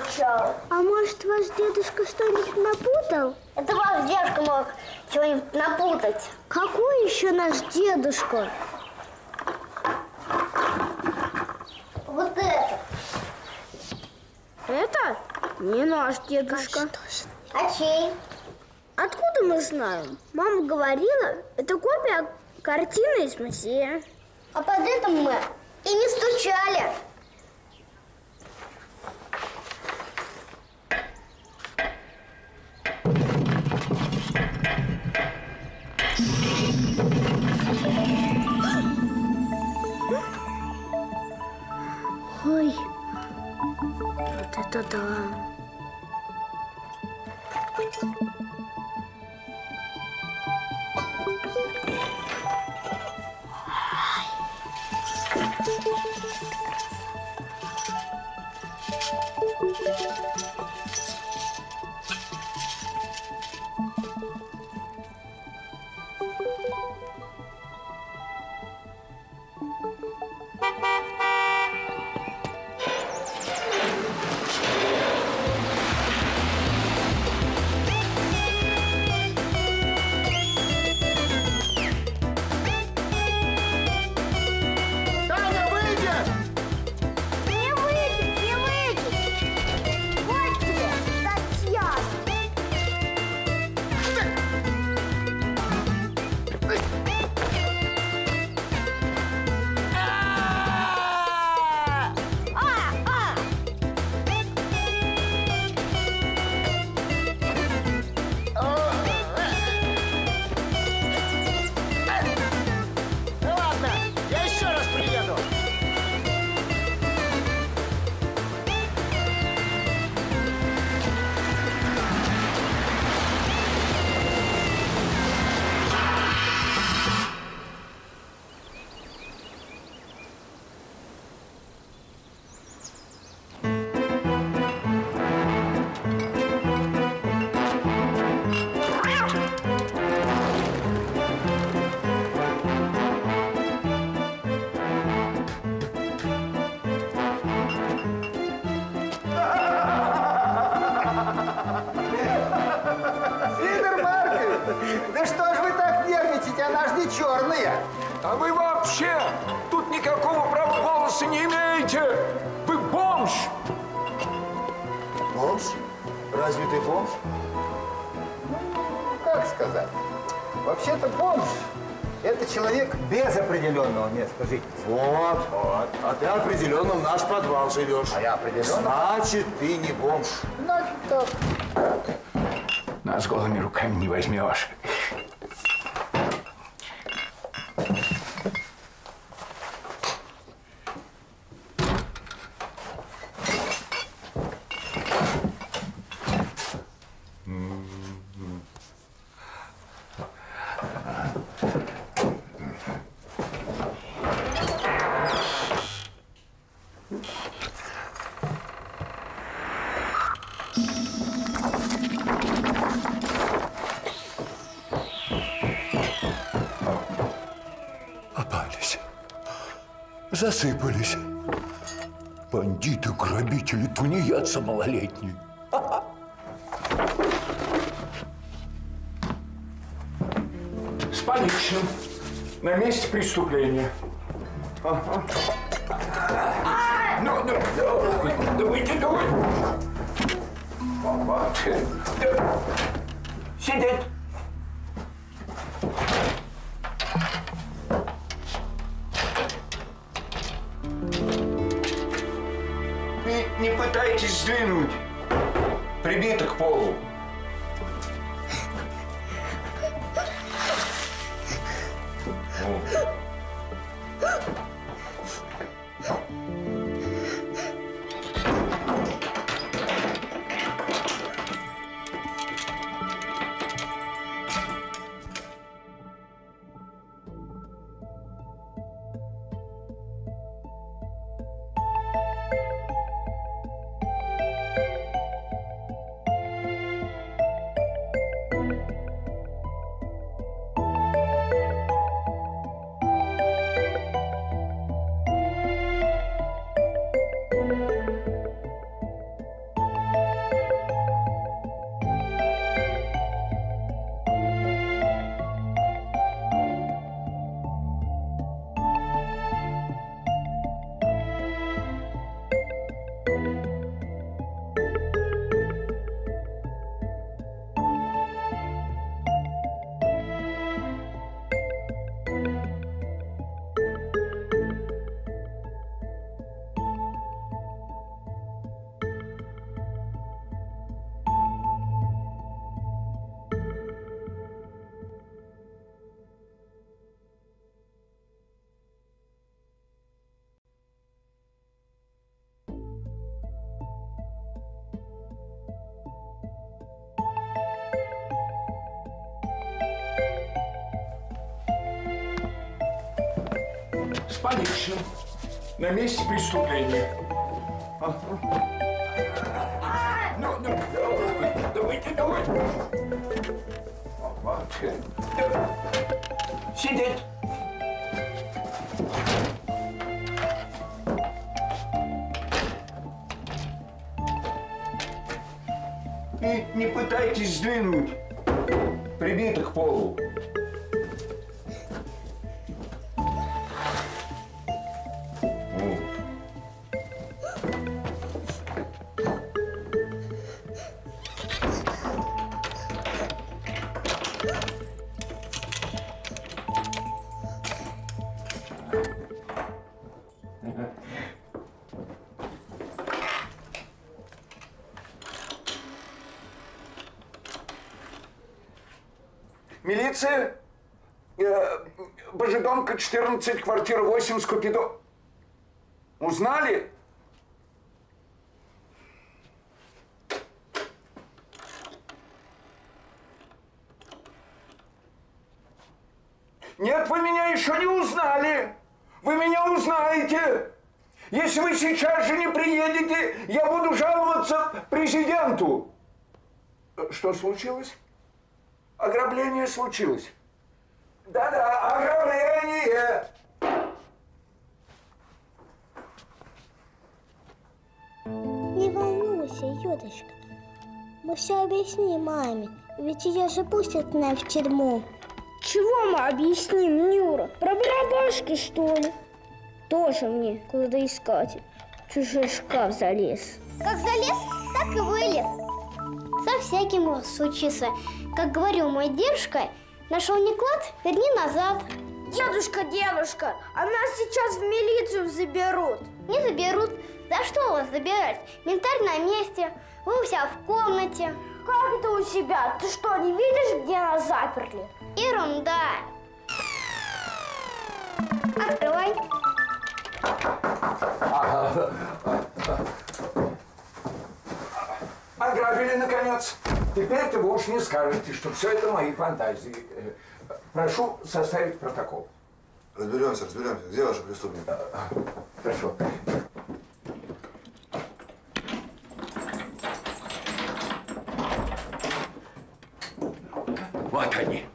[SPEAKER 3] молчал.
[SPEAKER 1] А может, ваш дедушка что-нибудь напутал?
[SPEAKER 3] Это ваш дедушка мог чего-нибудь напутать.
[SPEAKER 1] Какой еще наш дедушка?
[SPEAKER 3] Вот это.
[SPEAKER 1] Это не наш дедушка.
[SPEAKER 3] А чей?
[SPEAKER 1] Откуда мы знаем? Мама говорила, это копия картины из музея.
[SPEAKER 3] А под этим мы и не стучали.
[SPEAKER 1] Ой, вот это да.
[SPEAKER 9] Да что ж вы так нервничаете, она ж не черная.
[SPEAKER 2] А вы вообще тут никакого права голоса не имеете. Вы бомж.
[SPEAKER 9] Бомж? Разве ты бомж? Ну, как сказать? Вообще-то бомж – это человек без определенного места жительства.
[SPEAKER 7] Вот, вот. А ты определенно в наш подвал живешь.
[SPEAKER 9] А я определенно?
[SPEAKER 7] Значит, ты не бомж.
[SPEAKER 3] Ну, что?
[SPEAKER 2] Нас голыми руками не возьмешь.
[SPEAKER 15] Попались. Засыпались. Бандиты, грабители, тунеядцы малолетние.
[SPEAKER 2] С поличным. На месте преступления. Ага. Ну, ну, ну, давайте, давай. Вот. Сидеть. Вы не пытайтесь сдвинуть. Прибито к полу. поличным на месте преступления. А? Ну, ну, давайте, давайте. Вот. Сидеть. И не пытайтесь сдвинуть прибитых к полу. Милиция, э, Божедомка, четырнадцать, квартира восемь, Скупидо. Узнали? Нет, вы меня еще не узнали. Вы меня узнаете. Если вы сейчас же не приедете, я буду жаловаться президенту. Что случилось? Ограбление случилось. Да-да, ограбление.
[SPEAKER 1] Не волнуйся, Юрочка. Мы все объясним маме, ведь ее же пустят нас в тюрьму.
[SPEAKER 3] Чего мы объясним, Нюра? Про барабашки, что ли? Тоже мне кладоискатель. Чужой шкаф залез.
[SPEAKER 1] Как залез, так и вылез. Со всяким может случиться. Как говорил мой дедушка, нашел не клад, верни назад.
[SPEAKER 3] Дедушка, дедушка, а нас сейчас в милицию заберут.
[SPEAKER 1] Не заберут. За что вас забирать? Ментарь на месте, вы у себя в комнате.
[SPEAKER 3] Как это у себя? Ты что, не видишь, где нас заперли?
[SPEAKER 1] Ерунда. Открывай.
[SPEAKER 2] Ограбили, наконец. Теперь-то вы уж не скажете, что все это мои фантазии. Прошу составить протокол.
[SPEAKER 16] Разберемся, разберемся. Где ваши преступники?
[SPEAKER 2] Хорошо. Вот они.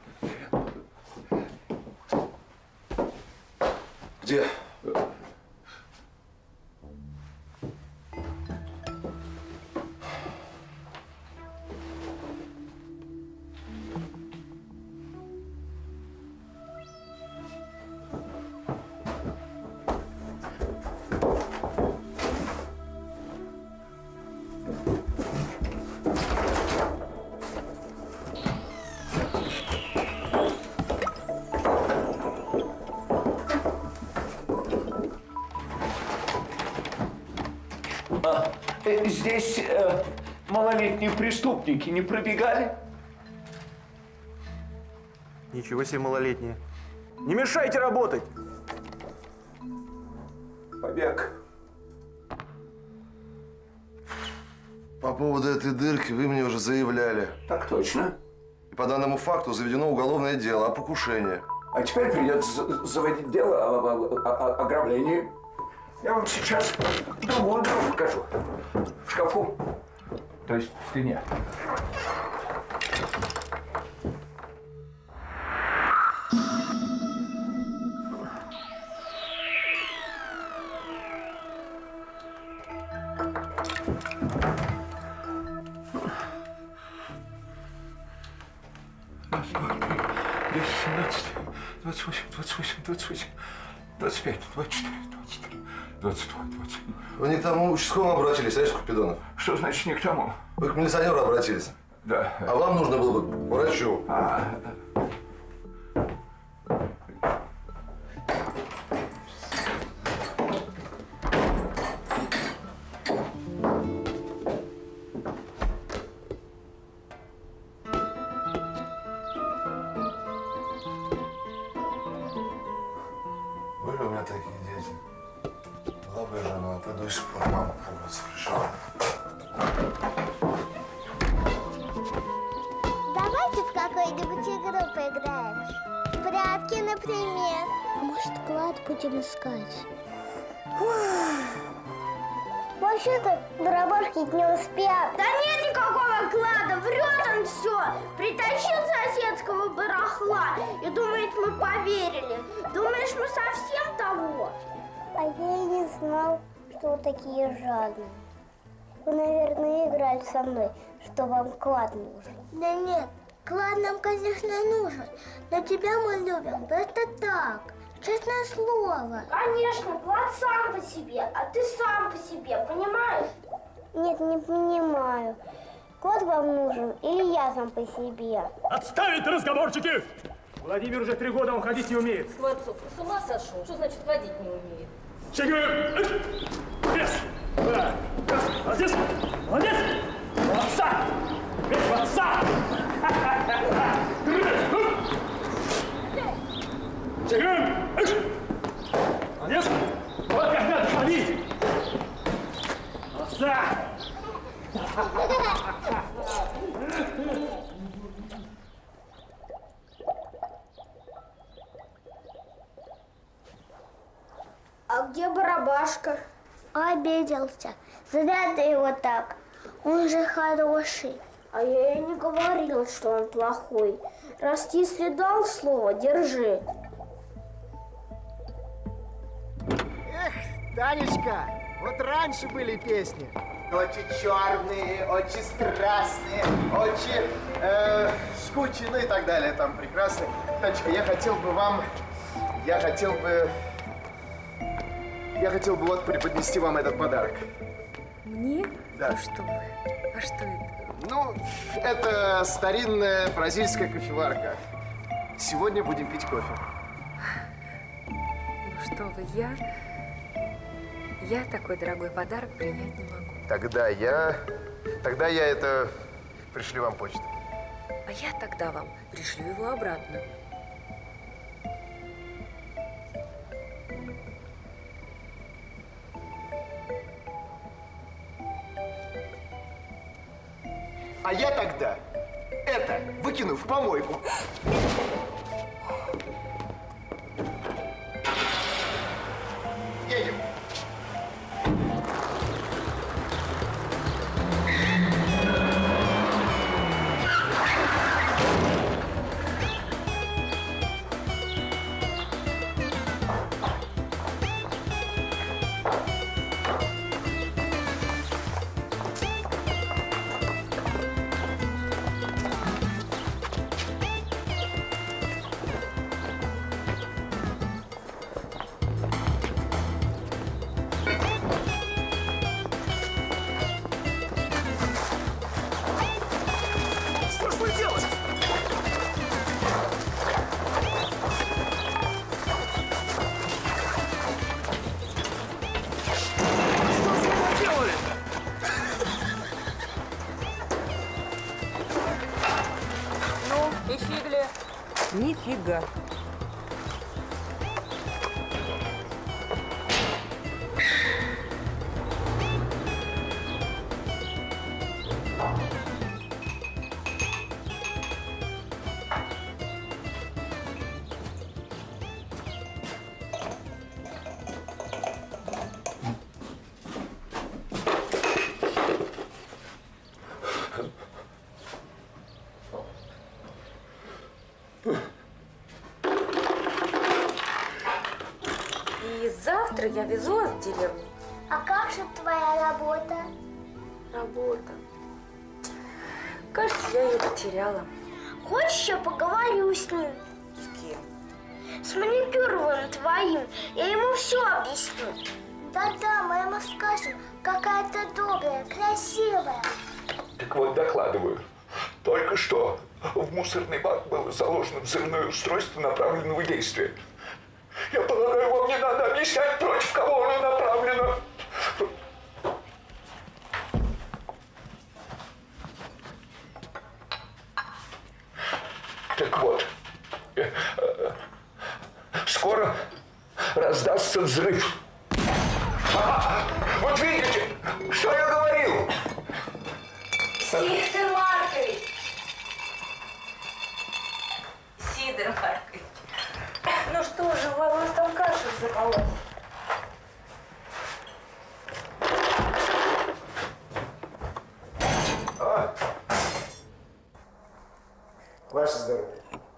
[SPEAKER 16] Где?
[SPEAKER 2] Здесь э, малолетние преступники не пробегали?
[SPEAKER 17] Ничего себе малолетние. Не мешайте работать!
[SPEAKER 2] Побег.
[SPEAKER 16] По поводу этой дырки вы мне уже заявляли.
[SPEAKER 2] Так точно.
[SPEAKER 16] И по данному факту заведено уголовное дело о покушении.
[SPEAKER 2] А теперь придется заводить дело о, о, о, о ограблении. Я вам сейчас другую дыру покажу. В шкафу. То есть в стене. Раз, два, три, десять, семнадцать, двадцать восемь, двадцать восемь, двадцать восемь, двадцать пять, двадцать четыре, двадцать три, двадцать два, двадцать семь.
[SPEAKER 16] Вы не к тому участковому обратились, а Купидонов?
[SPEAKER 2] Что значит не к тому?
[SPEAKER 16] Вы к милиционеру обратились.
[SPEAKER 2] Да.
[SPEAKER 16] А вам нужно было бы к врачу.
[SPEAKER 2] А.
[SPEAKER 16] Были у меня такие дети. Была бы жена, а то до сих пор мама пугаться пришла.
[SPEAKER 1] Давайте в какую-нибудь игру поиграем. В прятки, например. А может, клад будем искать? Вообще-то барабашки днем спят.
[SPEAKER 3] Да нет никакого клада, врет он все. Притащил соседского барахла и думает, мы поверили. Думаешь, мы совсем того?
[SPEAKER 1] А я и не знал, что вы такие жадные. Вы, наверное, играли со мной, что вам клад нужен.
[SPEAKER 3] Да нет, клад нам, конечно, нужен. Но тебя мы любим просто так. Честное слово. Конечно, клад сам по себе, а ты сам по себе, понимаешь?
[SPEAKER 1] Нет, не понимаю. Клад вам нужен или я сам по себе?
[SPEAKER 12] Отставить разговорчики! Владимир уже три года, он ходить не умеет.
[SPEAKER 13] Скворцов, ты с ума сошел? Что значит водить не умеет?
[SPEAKER 12] Шагай! Вес! Да! Молодец! Молодец! Молодца! Вес, молодца! Шагай! Молодец! Вот как надо ходить! Молодца!
[SPEAKER 3] А где барабашка?
[SPEAKER 1] Обиделся. Зря ты его так. Он же хороший.
[SPEAKER 3] А я и не говорила, что он плохой. Раз если дал слово, держи.
[SPEAKER 7] Эх, Танечка, вот раньше были песни. Очень черные, очень страстные, очень э, скучные, ну и так далее, там прекрасные. Танечка, я хотел бы вам, я хотел бы, я хотел бы вот преподнести вам этот подарок.
[SPEAKER 5] Мне?
[SPEAKER 7] Да.
[SPEAKER 5] Ну что вы? А что это?
[SPEAKER 7] Ну, это старинная бразильская кофеварка. Сегодня будем пить кофе.
[SPEAKER 5] Ну что вы, я... Я такой дорогой подарок принять не могу.
[SPEAKER 7] Тогда я... Тогда я это... Пришлю вам почту.
[SPEAKER 5] А я тогда вам пришлю его обратно.
[SPEAKER 7] А я тогда это выкину в помойку. Едем.
[SPEAKER 5] Нифига. Я везу вас в деревню.
[SPEAKER 1] А как же твоя работа?
[SPEAKER 5] Работа. Кажется, я ее потеряла.
[SPEAKER 3] Хочешь, еще поговорю с ним?
[SPEAKER 5] С кем?
[SPEAKER 3] С маникюровым твоим. Я ему все объясню.
[SPEAKER 1] Да-да, мы ему скажем, какая ты добрая, красивая.
[SPEAKER 2] Так вот, докладываю. Только что в мусорный бак было заложено взрывное устройство направленного действия. Я полагаю, вам не надо объяснять, против кого оно направлено. Так вот, скоро раздастся взрыв. А, вот видите, что я говорил?
[SPEAKER 11] Сидор Маркович! Сидор Маркович! Ну что же, у вас
[SPEAKER 7] Ваше здоровье.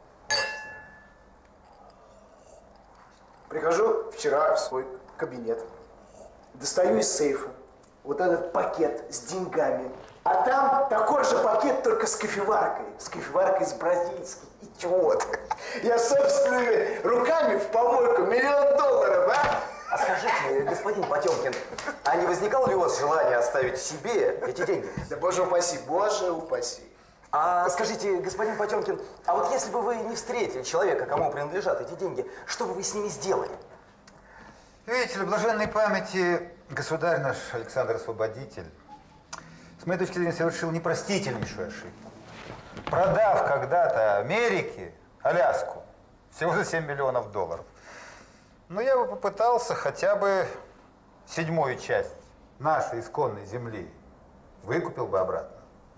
[SPEAKER 7] Прихожу вчера в свой кабинет, достаю из сейфа вот этот пакет с деньгами, а там такой же пакет, только с кофеваркой, с кофеваркой с бразильской. И вот, я собственными руками в помойку миллион долларов, а?
[SPEAKER 18] А скажите, господин Потемкин, а не возникало ли у вас желание оставить себе эти деньги?
[SPEAKER 7] Да боже упаси, боже упаси.
[SPEAKER 18] А скажите, господин Потемкин, а вот если бы вы не встретили человека, кому принадлежат эти деньги, что бы вы с ними сделали?
[SPEAKER 9] Видите ли, блаженной памяти государь наш Александр Освободитель, с моей точки зрения, совершил непростительнейшую ошибку. Продав когда-то Америке Аляску всего за семь миллионов долларов. Но я бы попытался хотя бы седьмую часть нашей исконной земли выкупил бы обратно.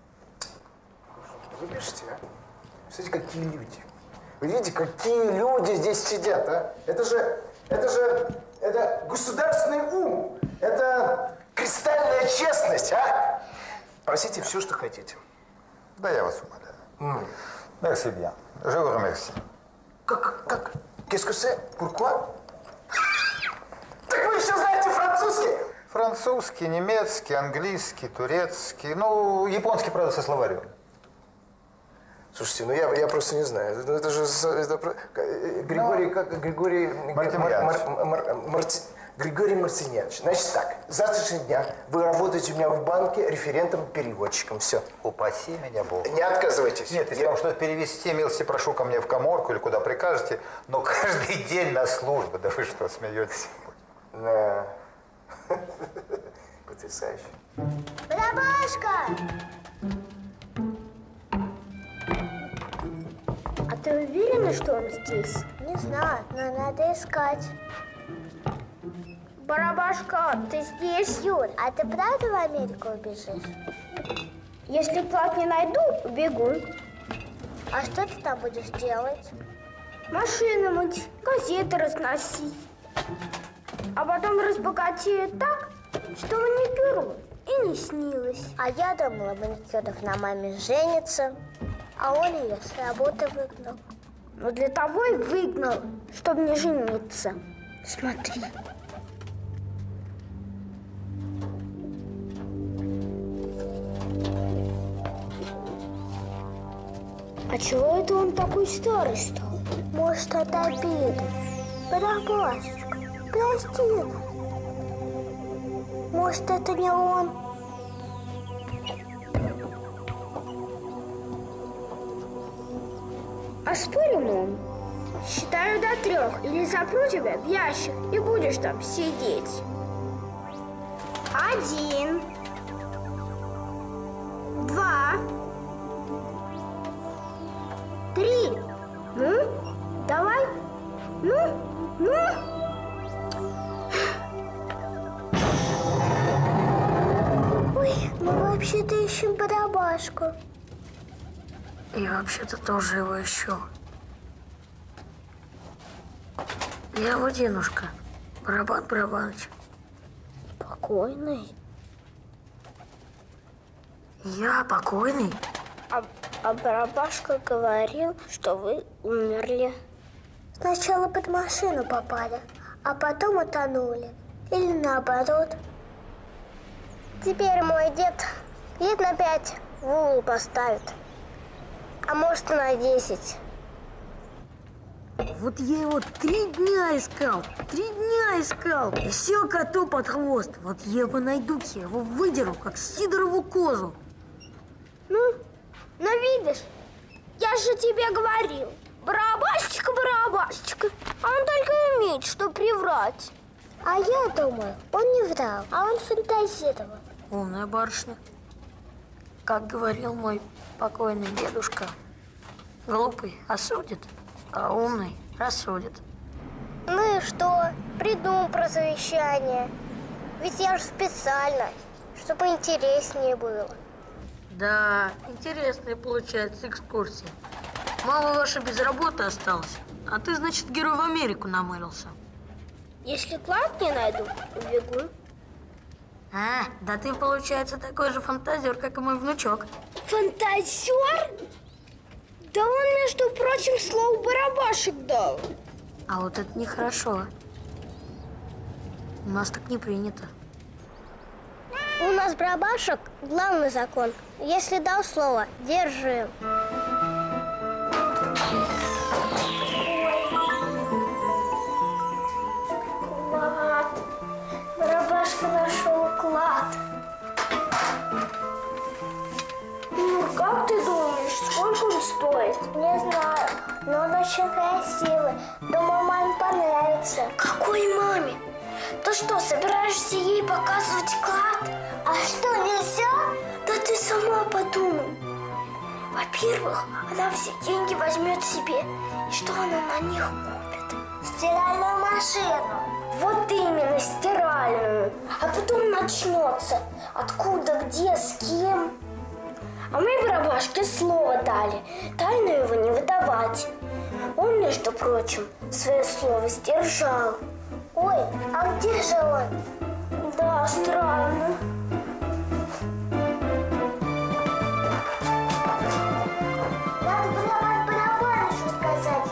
[SPEAKER 7] Вы пишете, а? Смотрите, какие люди. Вы видите, какие люди здесь сидят, а? Это же, это же, это государственный ум. Это кристальная честность, а? Просите все, что хотите.
[SPEAKER 9] Да я вас умоляю. Мерси bien. Je vous remercie.
[SPEAKER 7] Как, как? Qu'est-ce que c'est? Pourquoi? Так вы еще знаете французский?
[SPEAKER 9] Французский, немецкий, английский, турецкий. Ну, японский, правда, со словарем.
[SPEAKER 7] Слушайте, ну я, я просто не знаю. Это, это же это, Григорий,
[SPEAKER 9] ну,
[SPEAKER 7] как Григорий
[SPEAKER 9] Мартемьянович.
[SPEAKER 7] Мар, Мар, Мар, Марти, Григорий Мартемьянович. Значит так, с завтрашнего дня вы работаете у меня в банке референтом-переводчиком. Все.
[SPEAKER 9] Упаси меня Бог.
[SPEAKER 7] Не отказывайтесь.
[SPEAKER 9] Нет, если я... вам что-то перевести, милости прошу ко мне в каморку или куда прикажете, но каждый день на службу. Да вы что, смеетесь?
[SPEAKER 7] Да. Потрясающе.
[SPEAKER 3] Барабашка! А ты уверена, что он здесь? Не знаю, но надо искать. Барабашка, ты здесь? Юль, а ты правда в Америку убежишь? Если Клад не найду, убегу. А что ты там будешь делать? Машины мыть, газеты разносить. А потом разбогатею так, что маникюру и не снилось. А я думала, маникюров на маме женится, а он ее с работы выгнал. Но для того и выгнал, чтобы не жениться. Смотри. А чего это он такой старый стал? Может, от обиды. Барабашечка, прости нас. Может, это не он? А спорим он? Считаю до трех, или запру тебя в ящик и будешь там сидеть. Один. Два. Три. Ну, давай. Ну, ну. Ой, мы вообще-то ищем барабашку.
[SPEAKER 19] И вообще-то тоже его ищу. Я его дедушка, Барабан Барабаныч.
[SPEAKER 3] Покойный?
[SPEAKER 19] Я покойный?
[SPEAKER 3] А, а Барабашка говорил, что вы умерли. Сначала под машину попали, а потом утонули. Или наоборот. Теперь мой дед лет на пять в угол поставит. А может, и на десять.
[SPEAKER 19] Вот я его три дня искал, три дня искал. И все коту под хвост. Вот я бы найду, я его выдеру, как Сидорову козу.
[SPEAKER 3] Ну, ну видишь, я же тебе говорил. Барабашечка, барабашечка. А он только и умеет, что приврать. А я думаю, он не врал, а он фантазировал.
[SPEAKER 19] Умная барышня. Как говорил мой покойный дедушка, глупый осудит, а умный рассудит.
[SPEAKER 3] Ну и что? Придумал про завещание. Ведь я же специально, чтобы интереснее было.
[SPEAKER 19] Да, интересная получается экскурсия. Мама ваша без работы осталась, а ты, значит, герой в Америку намылился.
[SPEAKER 3] Если клад не найду, убегу.
[SPEAKER 19] А, да ты, получается, такой же фантазер, как и мой внучок.
[SPEAKER 3] Фантазер? Да он, между прочим, слово барабашек дал.
[SPEAKER 19] А вот это нехорошо. У нас так не принято.
[SPEAKER 1] У нас барабашек главный закон. Если дал слово, держи.
[SPEAKER 3] Клад. Барабашка нашел клад. Ну, как ты думаешь, сколько он стоит?
[SPEAKER 1] Не знаю, но он очень красивый. Думаю, маме понравится.
[SPEAKER 3] Какой маме? Ты что, собираешься ей показывать клад?
[SPEAKER 1] А что, нельзя?
[SPEAKER 3] Да ты сама подумай. Во-первых, она все деньги возьмет себе. И что она на них купит?
[SPEAKER 1] Стиральную машину.
[SPEAKER 3] Вот именно, стиральную. А потом начнется. Откуда, где, с кем. А мы барабашке слово дали. Тайну его не выдавать. Он, между прочим, свое слово сдержал.
[SPEAKER 1] Ой, а где же он?
[SPEAKER 3] Да, странно.
[SPEAKER 1] Надо было барабанышу сказать.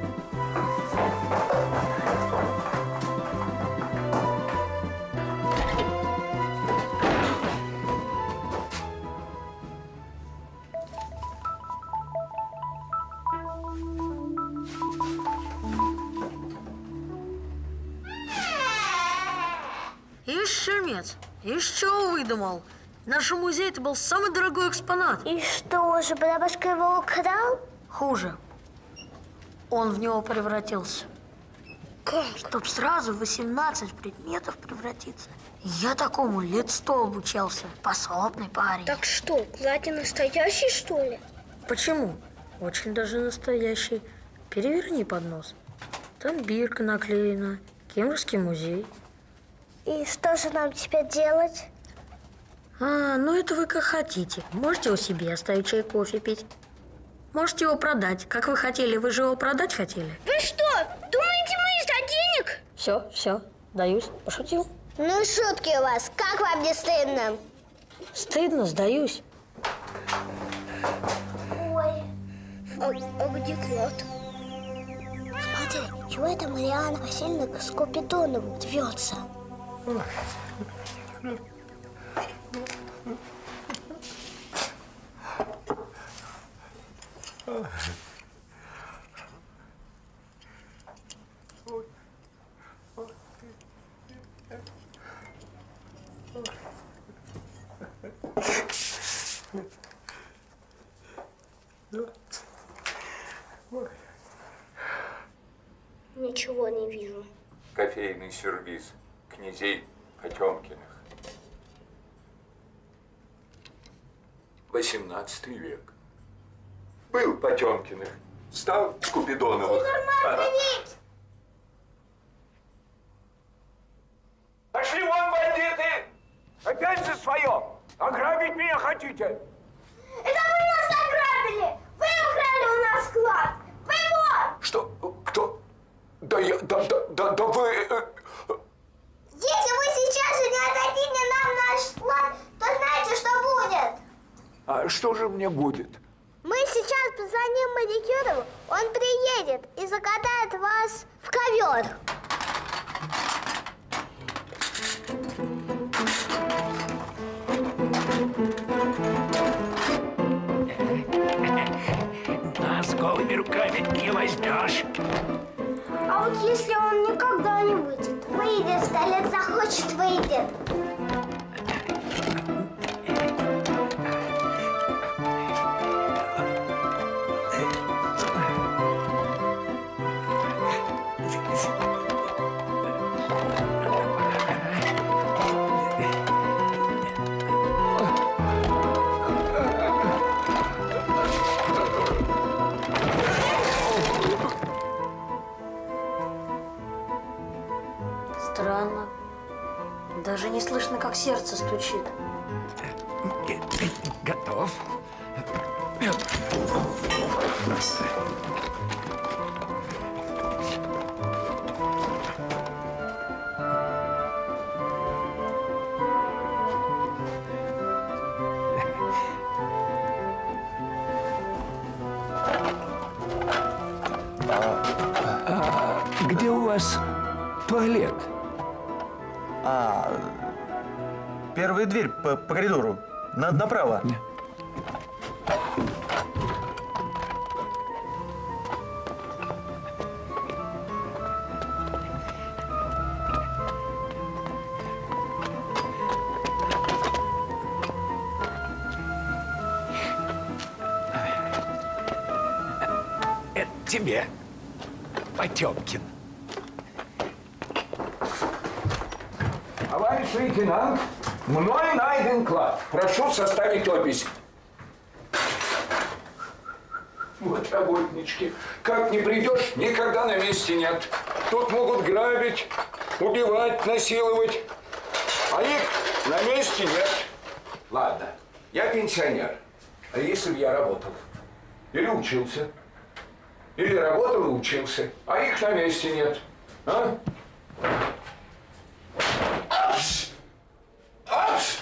[SPEAKER 19] Ишь, шельмец, ишь, чего выдумал? Наш музей это был самый дорогой экспонат.
[SPEAKER 1] И что же, барабашка его украл?
[SPEAKER 19] Хуже. Он в него превратился.
[SPEAKER 3] Как?
[SPEAKER 19] Чтоб сразу в восемнадцать предметов превратиться. Я такому лет сто обучался. Способный парень.
[SPEAKER 3] Так что, клад не настоящий, что ли?
[SPEAKER 19] Почему? Очень даже настоящий. Переверни поднос. Там бирка наклеена. Кемеровский музей.
[SPEAKER 1] И что же нам теперь делать?
[SPEAKER 19] А, ну это вы как хотите. Можете у себя оставить чай, кофе пить. Можете его продать. Как вы хотели, вы же его продать хотели.
[SPEAKER 3] Вы что, думаете, мы из-за денег?
[SPEAKER 19] Все, все, даюсь. Пошутил.
[SPEAKER 1] Ну, шутки у вас. Как вам не стыдно?
[SPEAKER 19] Стыдно, сдаюсь.
[SPEAKER 1] Ой.
[SPEAKER 3] А, а где клад?
[SPEAKER 1] Смотри, чего это Марианна Васильевна к Скупидонову рвется?
[SPEAKER 3] Ничего не вижу.
[SPEAKER 2] Кофейный сервиз князей Потемкиных. восемнадцатый век. Был Потемкиных, стал Скупидоновых. Ага. Пошли вон, бандиты! Опять за свое! Ограбить меня хотите?
[SPEAKER 3] Это вы нас ограбили! Вы украли у нас клад! Вы вор!
[SPEAKER 2] Что? Кто? Да я, да, да, да, да вы...
[SPEAKER 1] Если вы сейчас же не отдадите нам наш клад, то знаете, что будет?
[SPEAKER 2] А что же мне будет?
[SPEAKER 1] Мы сейчас позвоним маникюру, он приедет и закатает вас в ковер.
[SPEAKER 15] Нас голыми руками не возьмешь.
[SPEAKER 1] А вот если он никогда не выйдет? Выйдет, сто лет захочет, выйдет.
[SPEAKER 19] Странно. Даже не слышно, как сердце стучит.
[SPEAKER 15] Готов.
[SPEAKER 2] Где у вас туалет?
[SPEAKER 18] А, первая дверь по, по коридору. На, направо.
[SPEAKER 2] Это тебе, Потемкин. Товарищ лейтенант, мной найден клад. Прошу составить опись. Вот работнички. Как не придешь, никогда на месте нет. Тут могут грабить, убивать, насиловать. А их на месте нет. Ладно, я пенсионер. А если бы я работал? Или учился? Или работал и учился? А их на месте нет. А? Апс! Апс!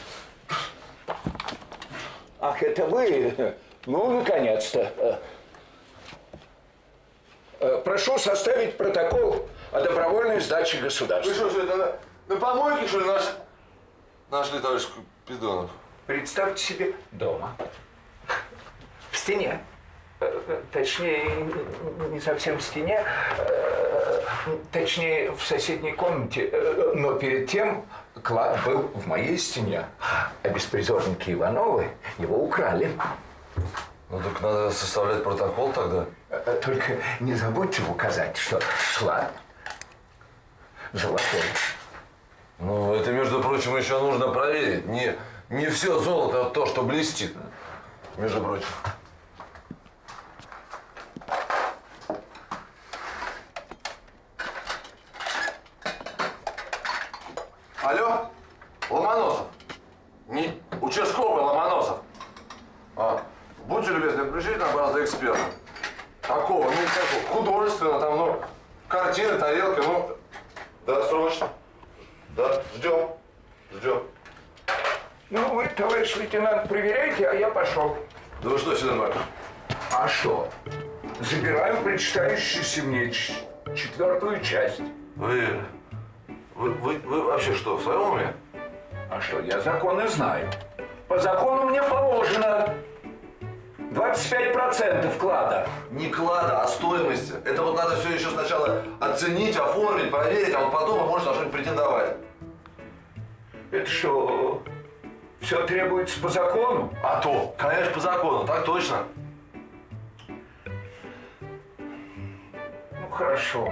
[SPEAKER 2] Ах, это вы? Ну, наконец-то. Прошу составить протокол о добровольной сдаче государства.
[SPEAKER 16] Вы что, что это на, на помойке, что ли, наш, нашли товарищ Купидонов?
[SPEAKER 2] Представьте себе дома. В стене. Точнее, не совсем в стене, точнее, в соседней комнате. Но перед тем клад был в моей стене, а беспризорники Ивановы его украли.
[SPEAKER 16] Ну так надо составлять протокол тогда.
[SPEAKER 2] Только не забудьте указать, что клад золотой.
[SPEAKER 16] Ну, это, между прочим, еще нужно проверить. Не, не все золото, а то, что блестит. Между прочим. Алло, Ломоносов. Не участковый Ломоносов. А, будьте любезны, включите нам, пожалуйста, эксперта. Какого? Ну, какого? Художественно, там, ну, картины, тарелки, ну, да, срочно. Да, ждем, ждем.
[SPEAKER 2] Ну, вы, товарищ лейтенант, проверяйте, а я пошел.
[SPEAKER 16] Да вы что, Сидор Маркович?
[SPEAKER 2] А что? Забираем причитающуюся мне четвертую часть.
[SPEAKER 16] Вы, вы, вы, вы вообще что, в своем уме?
[SPEAKER 2] А что, я законы знаю. По закону мне положено двадцать пять процентов клада.
[SPEAKER 16] Не клада, а стоимости. Это вот надо все еще сначала оценить, оформить, проверить, а вот потом вы можете на что-нибудь претендовать.
[SPEAKER 2] Это что, все требуется по закону?
[SPEAKER 16] А то, конечно, по закону, так точно.
[SPEAKER 2] Ну, хорошо.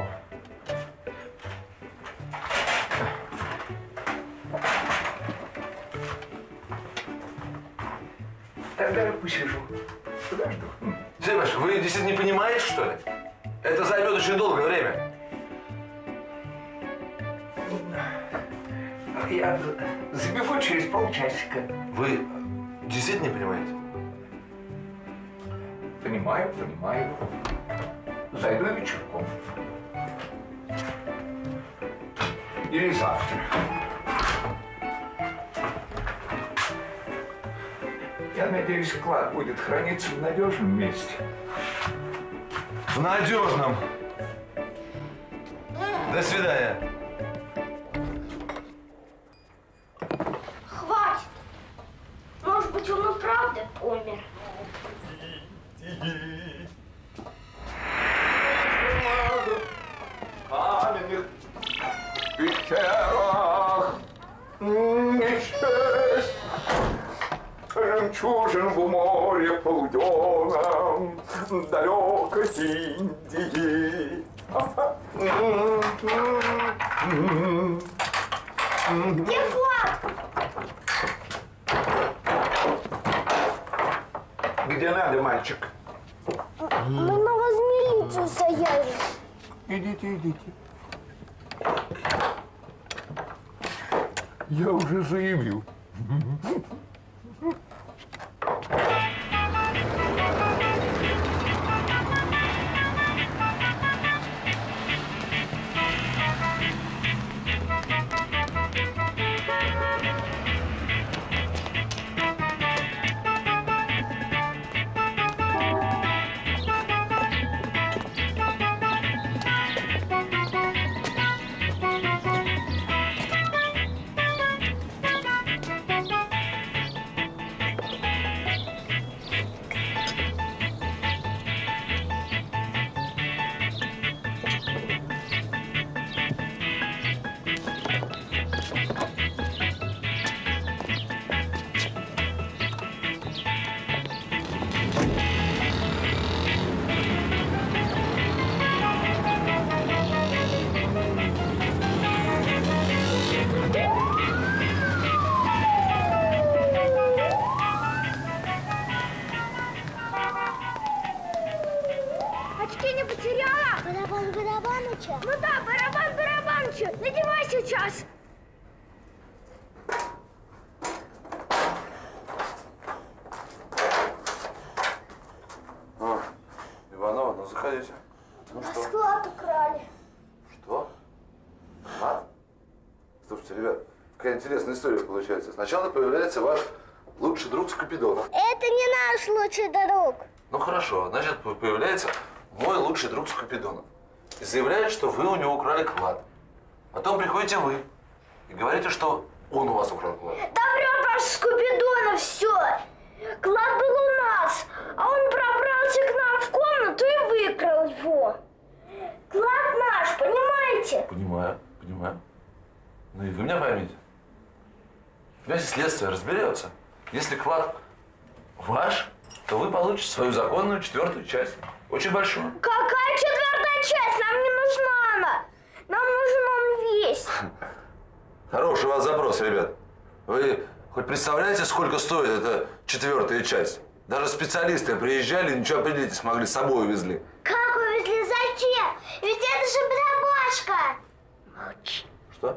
[SPEAKER 2] Тогда я посижу. Подожду.
[SPEAKER 16] Сергей, вы действительно не понимаете, что ли? Это займет очень долгое время.
[SPEAKER 2] Я забегу через полчасика.
[SPEAKER 16] Вы действительно не понимаете?
[SPEAKER 2] Понимаю, понимаю. Зайду вечерком. Или завтра. Я надеюсь, клад будет храниться в надежном месте.
[SPEAKER 16] В надежном. До свидания.
[SPEAKER 3] Хватит. Может быть, он и правда помер.
[SPEAKER 2] Каменных пещерах не счесть жемчужин в море полуденном далекой Индии.
[SPEAKER 3] Где флаг?
[SPEAKER 2] Где надо, мальчик?
[SPEAKER 3] Мы на вас милицию заявим.
[SPEAKER 2] Идите, идите. Я уже заявил.
[SPEAKER 3] Барабаныча. Ну да, барабан Барабаныча. Надевай сейчас.
[SPEAKER 16] А, Иванова, ну заходите. Ну что?
[SPEAKER 3] Склад украли.
[SPEAKER 16] Что? Клад? Слушайте, ребят, какая интересная история получается. Сначала появляется ваш лучший друг Скупидонов.
[SPEAKER 3] Это не наш лучший друг.
[SPEAKER 16] Ну хорошо, значит, появляется мой лучший друг Скупидонов. И заявляет, что вы у него украли клад. Потом приходите вы и говорите, что он у вас украл клад.
[SPEAKER 3] Да врет ваш Скупидонов все. Клад был у нас, а он пробрался к нам в комнату и выкрал его. Клад наш, понимаете?
[SPEAKER 16] Понимаю, понимаю. Ну и вы меня поймите. Если следствие разберется, если клад ваш, то вы получите свою законную четвертую часть. Очень большую.
[SPEAKER 3] Какая четвертая часть? Нам не нужна она. Нам нужен он весь.
[SPEAKER 16] Хороший у вас запрос, ребят. Вы хоть представляете, сколько стоит эта четвертая часть? Даже специалисты приезжали, ничего определить не смогли, с собой увезли.
[SPEAKER 3] Как увезли? Зачем? Ведь это же барабашка.
[SPEAKER 16] Молчи. Что?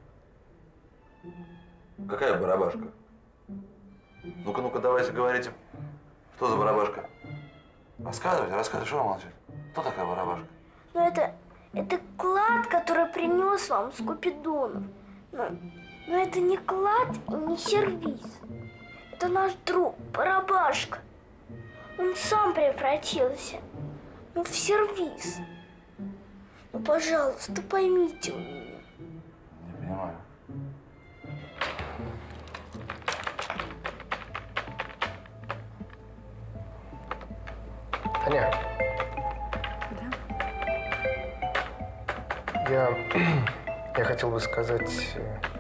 [SPEAKER 16] Какая барабашка? Ну-ка, ну-ка, давайте говорите. Что за барабашка? Рассказывайте, рассказывайте, что вы молчите? Кто такая барабашка?
[SPEAKER 3] Ну это, это клад, который принес вам Скупидонов. Но, но это не клад и не сервиз. Это наш друг Барабашка. Он сам превратился, ну, в сервиз. Ну, пожалуйста, поймите у меня.
[SPEAKER 16] Не понимаю.
[SPEAKER 7] Таня. Да? Я, я хотел бы сказать...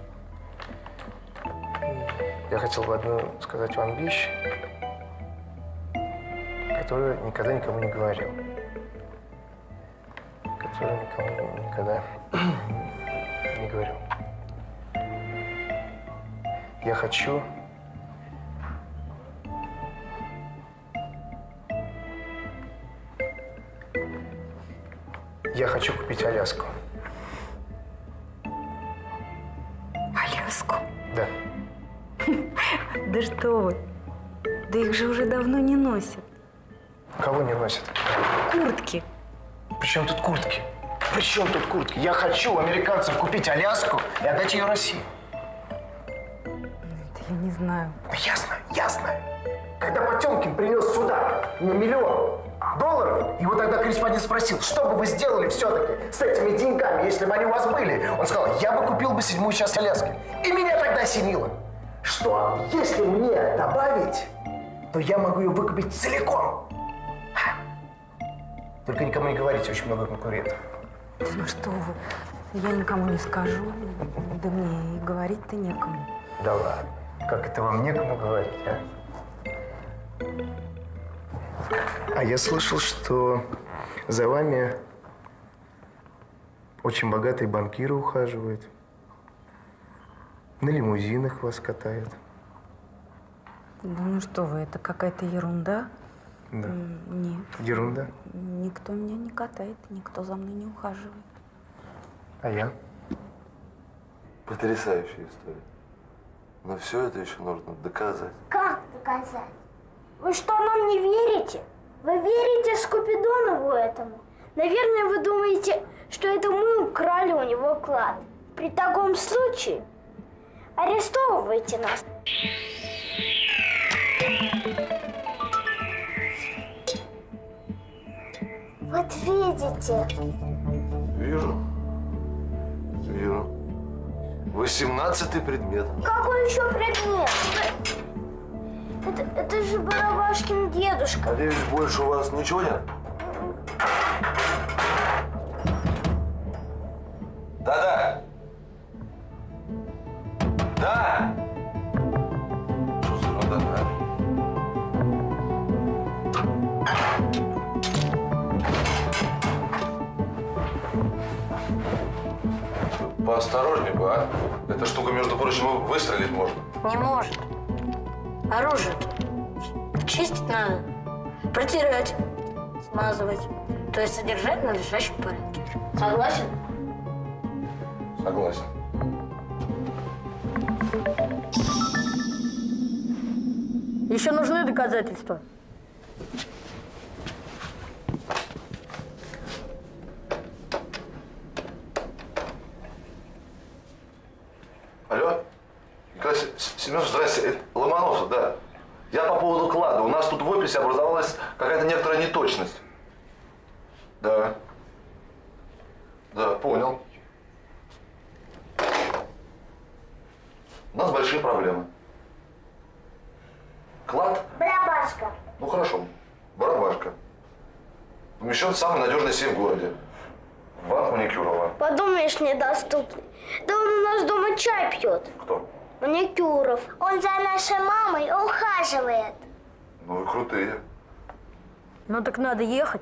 [SPEAKER 7] Я хотел бы одну сказать вам вещь, которую никогда никому не говорил. Которую никому никогда не говорил. Я хочу... Я хочу купить Аляску.
[SPEAKER 11] Аляску?
[SPEAKER 7] Да.
[SPEAKER 11] Да что вы. Да их же уже давно не носят.
[SPEAKER 7] Кого не носят?
[SPEAKER 11] Куртки.
[SPEAKER 7] При чем тут куртки? При чем тут куртки? Я хочу у американцев купить Аляску и отдать ее России.
[SPEAKER 11] Это я не знаю.
[SPEAKER 7] Да я знаю, я знаю. Когда Потемкин принес сюда на миллион долларов, его тогда корреспондент спросил, что бы вы сделали все-таки с этими деньгами, если бы они у вас были? Он сказал, я бы купил бы седьмую часть Аляски. И меня тогда осенило, что если мне добавить, то я могу ее выкупить целиком. Только никому не говорите, очень много конкурентов.
[SPEAKER 11] Ну что вы, я никому не скажу. Да мне и говорить-то некому.
[SPEAKER 7] Да ладно, как это вам некому говорить, а? А я слышал, что за вами очень богатые банкиры ухаживают. На лимузинах вас катают.
[SPEAKER 11] Да ну что вы, это какая-то ерунда.
[SPEAKER 7] Да.
[SPEAKER 11] Нет.
[SPEAKER 7] Ерунда?
[SPEAKER 11] Никто меня не катает, никто за мной не ухаживает.
[SPEAKER 7] А я?
[SPEAKER 16] Потрясающая история. Но все это еще нужно доказать.
[SPEAKER 3] Как доказать? Вы что, нам не верите? Вы верите Скупидонову этому? Наверное, вы думаете, что это мы украли у него клад. При таком случае арестовывайте нас. Вот видите?
[SPEAKER 16] Вижу. Вижу. Восемнадцатый предмет.
[SPEAKER 3] Какой еще предмет? Это, это же Барабашкин дедушка.
[SPEAKER 16] Надеюсь, больше у вас ничего нет? Да-да. Да. Что за ерунда, а? Поосторожней бы, а? Эта штука, между прочим, выстрелить может.
[SPEAKER 19] Не может. Оружие-то чистить надо, протирать, смазывать. То есть содержать в надлежащем порядке.
[SPEAKER 13] Согласен?
[SPEAKER 16] Согласен.
[SPEAKER 19] Еще нужны доказательства.
[SPEAKER 16] Алло? Николай Семенович, здрасте. Это Ломоносов, да. Я по поводу клада. У нас тут в описи образовалась какая-то некоторая неточность. Да. Да, понял. У нас большие проблемы. Клад?
[SPEAKER 3] Барабашка.
[SPEAKER 16] Ну хорошо. Барабашка. Помещен в самый надежный сейф в городе. Банк Маникюрова.
[SPEAKER 3] Подумаешь, недоступный. Да он у нас дома чай пьет.
[SPEAKER 16] Кто?
[SPEAKER 3] Маникюров. Он за нашей мамой ухаживает.
[SPEAKER 16] Ну вы крутые.
[SPEAKER 19] Ну так надо ехать.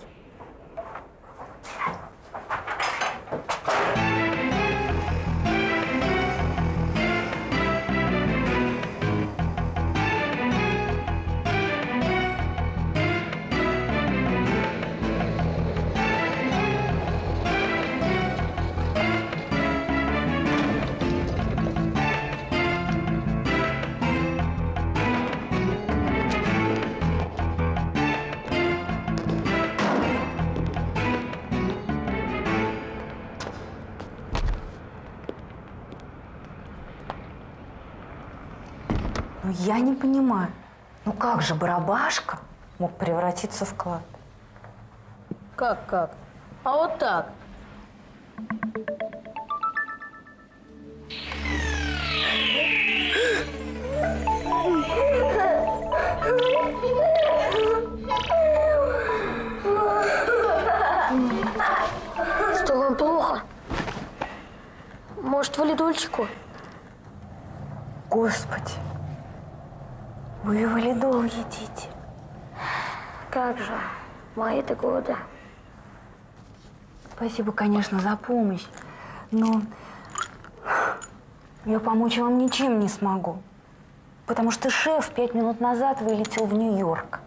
[SPEAKER 11] Ну, я не понимаю, ну как же барабашка мог превратиться в клад?
[SPEAKER 19] Как, как? А вот так. Что, вам плохо? Может, валидольчику?
[SPEAKER 11] Господи, вы валидол едите.
[SPEAKER 19] Как же, мои-то годы.
[SPEAKER 11] Спасибо, конечно, за помощь, но я помочь вам ничем не смогу, потому что шеф пять минут назад вылетел в Нью-Йорк.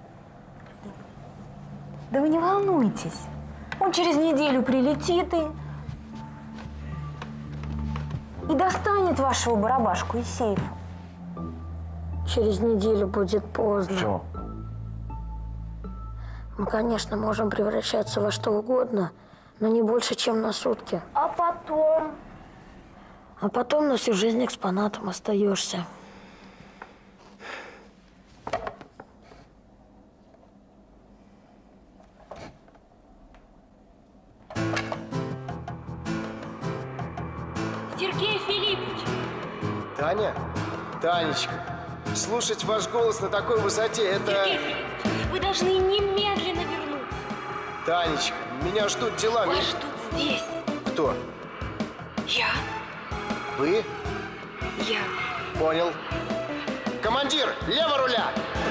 [SPEAKER 11] Да вы не волнуйтесь, он через неделю прилетит и, и достанет вашего барабашку из сейфа.
[SPEAKER 19] Через неделю будет поздно.
[SPEAKER 16] Почему?
[SPEAKER 19] Мы, конечно, можем превращаться во что угодно, но не больше, чем на сутки.
[SPEAKER 3] А потом?
[SPEAKER 19] А потом на всю жизнь экспонатом остаешься.
[SPEAKER 3] Сергей Филиппович!
[SPEAKER 7] Таня? Танечка, слушать ваш голос на такой высоте, это…
[SPEAKER 3] Сергей Филиппович, вы должны немедленно вернуться.
[SPEAKER 7] Танечка, меня ждут дела.
[SPEAKER 3] Вас
[SPEAKER 7] Мне-
[SPEAKER 3] ждут здесь.
[SPEAKER 7] Кто?
[SPEAKER 3] Я.
[SPEAKER 7] Вы?
[SPEAKER 3] Я.
[SPEAKER 7] Понял. Командир, лево руля!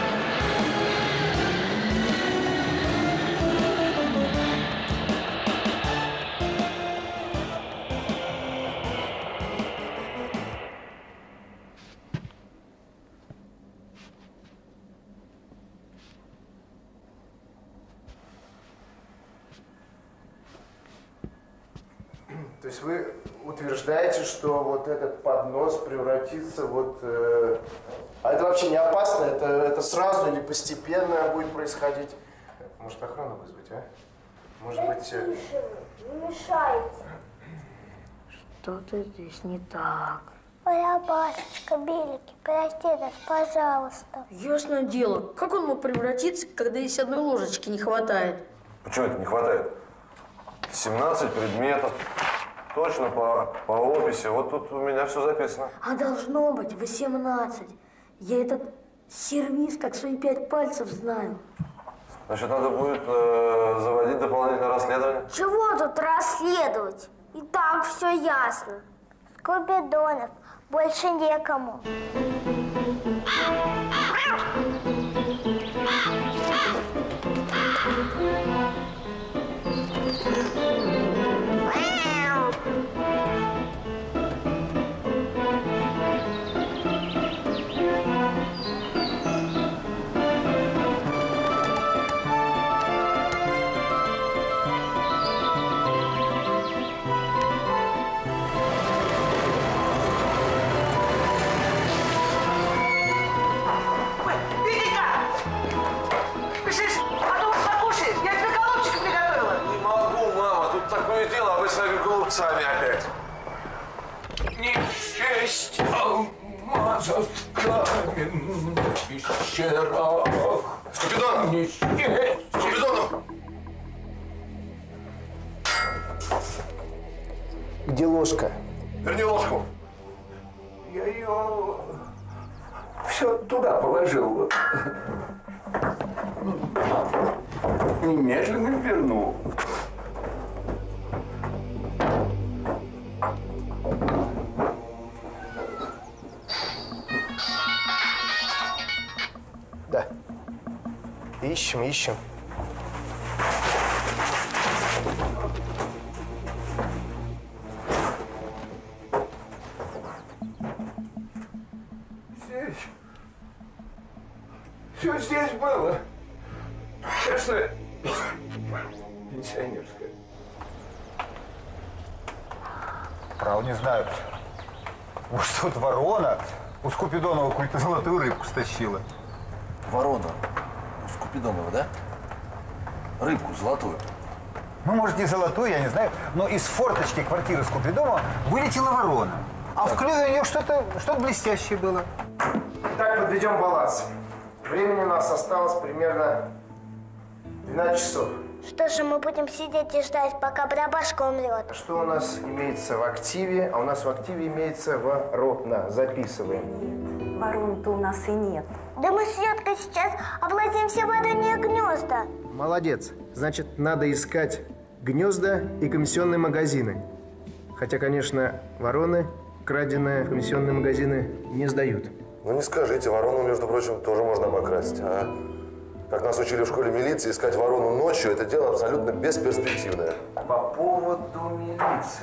[SPEAKER 7] То есть вы утверждаете, что вот этот поднос превратится вот… э, А это вообще не опасно? Это, это сразу или постепенно будет происходить? Может, охрану вызвать, а? Может быть… э,
[SPEAKER 3] Не мешайте.
[SPEAKER 19] Что-то здесь не так.
[SPEAKER 3] Барабашечка, Белики, прости нас, пожалуйста.
[SPEAKER 19] Ясное дело, как он мог превратиться, когда здесь одной ложечки не хватает?
[SPEAKER 16] Почему это не хватает? семнадцать предметов. Точно по, по описи. Вот тут у меня все записано.
[SPEAKER 19] А должно быть восемнадцать. Я этот сервиз как свои пять пальцев знаю.
[SPEAKER 16] Значит, надо будет э, заводить дополнительное расследование.
[SPEAKER 3] Чего тут расследовать? И так все ясно. Скобидонов больше некому.
[SPEAKER 2] глаза в каменных пещерах.
[SPEAKER 6] Скупидонов!
[SPEAKER 2] Не счесть.
[SPEAKER 6] Скупидонов!
[SPEAKER 7] Где ложка?
[SPEAKER 6] Верни ложку.
[SPEAKER 2] Я ее все туда положил. Немедленно верну.
[SPEAKER 7] Да. Ищем, ищем.
[SPEAKER 2] Здесь. Все здесь было. Честно, пенсионерская.
[SPEAKER 9] Право не знаю. Может, тут ворона у Скупидонова какую-то золотую рыбку стащила.
[SPEAKER 16] Ворона у Скупидонова, да? Рыбку золотую.
[SPEAKER 9] Ну, может, не золотую, я не знаю, но из форточки квартиры Скупидонова вылетела ворона. А в клюве у нее что-то что-то блестящее было.
[SPEAKER 7] Так, подведем баланс. Времени у нас осталось примерно двенадцать часов.
[SPEAKER 3] Что же, мы будем сидеть и ждать, пока барабашка умрет?
[SPEAKER 7] Что у нас имеется в активе? А у нас в активе имеется ворона. Записываем.
[SPEAKER 4] Ворон-то у нас и нет.
[SPEAKER 3] Да мы с Светкой сейчас овладеем все вороньи гнезда.
[SPEAKER 7] Молодец. Значит, надо искать гнезда и комиссионные магазины. Хотя, конечно, вороны, краденые в комиссионные магазины, не сдают.
[SPEAKER 6] Ну не скажите, ворону, между прочим, тоже можно обокрасть, а? Как нас учили в школе милиции, искать ворону ночью – это дело абсолютно бесперспективное.
[SPEAKER 7] По поводу милиции.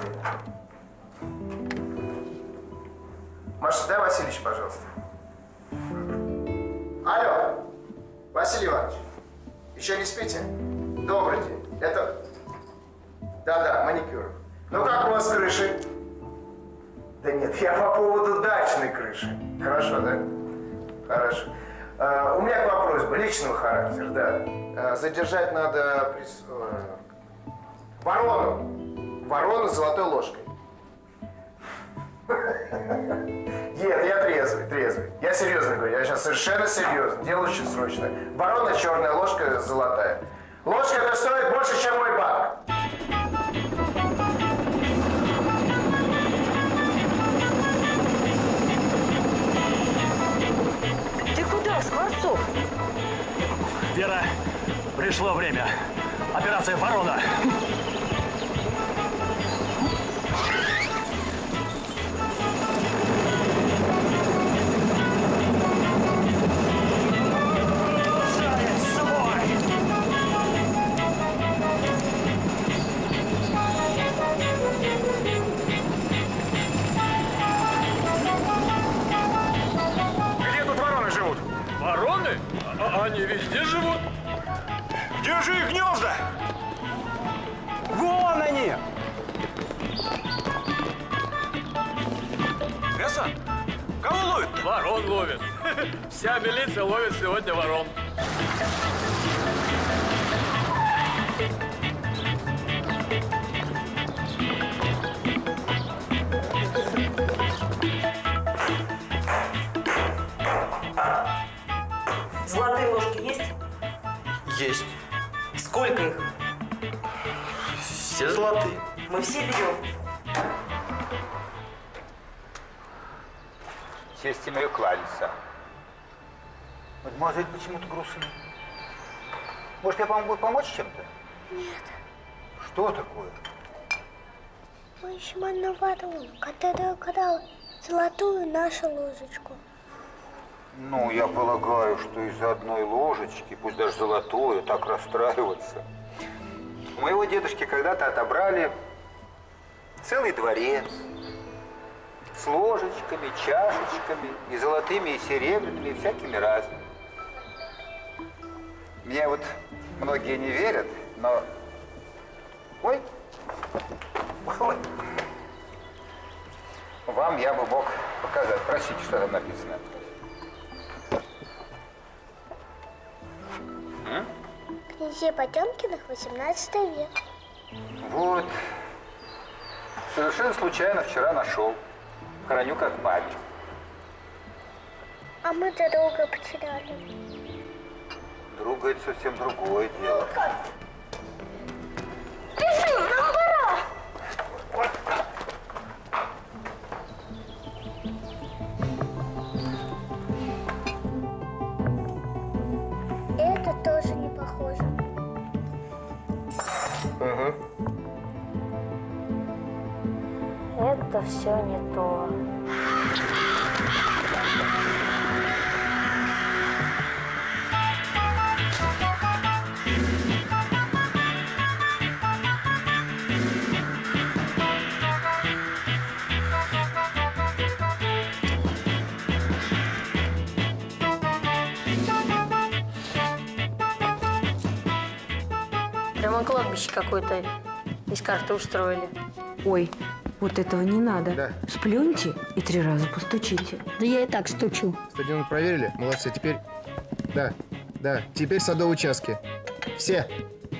[SPEAKER 7] Маша, дай Васильевич, пожалуйста. Алло, Василий Иванович, еще не спите? Добрый день. Это... Да-да, маникюр. Ну как у вас с крышей? Да нет, я по поводу дачной крыши. Хорошо, да? Хорошо. А, у меня к вам просьба личного характера, да. А, задержать надо прис... ворону. Ворону с золотой ложкой. Нет, я трезвый, трезвый. Я серьезно говорю, я сейчас совершенно серьезно. Дело очень срочное. Ворона черная, ложка золотая. Ложка это стоит больше, чем мой банк.
[SPEAKER 11] Ты куда, Скворцов?
[SPEAKER 12] Вера, пришло время. Операция «Ворона».
[SPEAKER 20] Вороны? А они везде живут. Где же их гнезда?
[SPEAKER 8] Вон они!
[SPEAKER 20] Эса? Кого ловит? Ворон ловит. Вся милиция ловит сегодня ворон.
[SPEAKER 14] Золотые ложки есть?
[SPEAKER 18] Есть.
[SPEAKER 14] Сколько их?
[SPEAKER 18] Все золотые.
[SPEAKER 14] Мы все берем.
[SPEAKER 9] Честь мою кланяться. Мадемуазель почему-то грустно. Может, я помогу помочь чем-то?
[SPEAKER 3] Нет,
[SPEAKER 9] Что такое?
[SPEAKER 3] мы ищем одну ворону, которая украла золотую нашу ложечку.
[SPEAKER 9] Ну, я полагаю, что из-за одной ложечки, пусть даже золотой, так расстраиваться. У моего дедушки когда-то отобрали целый дворец с ложечками, чашечками, и золотыми, и серебряными, и всякими разными. Мне вот многие не верят, но... Ой! Ой! Вам я бы мог показать. Прочтите, что там написано.
[SPEAKER 3] Князей Потемкиных, восемнадцатый век.
[SPEAKER 9] Вот. Совершенно случайно вчера нашел. Храню как память.
[SPEAKER 3] А мы-то друга потеряли.
[SPEAKER 9] Друга — это совсем другое дело.
[SPEAKER 3] Бежим, нам пора! Это тоже не похоже.
[SPEAKER 7] Угу.
[SPEAKER 19] Это все не то.
[SPEAKER 11] Прямо кладбище какое-то из карты устроили.
[SPEAKER 14] Ой, вот этого не надо.
[SPEAKER 7] Да.
[SPEAKER 14] Сплюньте и три раза постучите.
[SPEAKER 19] Да я и так стучу.
[SPEAKER 7] Стадион проверили? Молодцы. Теперь... Да, да. Теперь садовые участки. Все.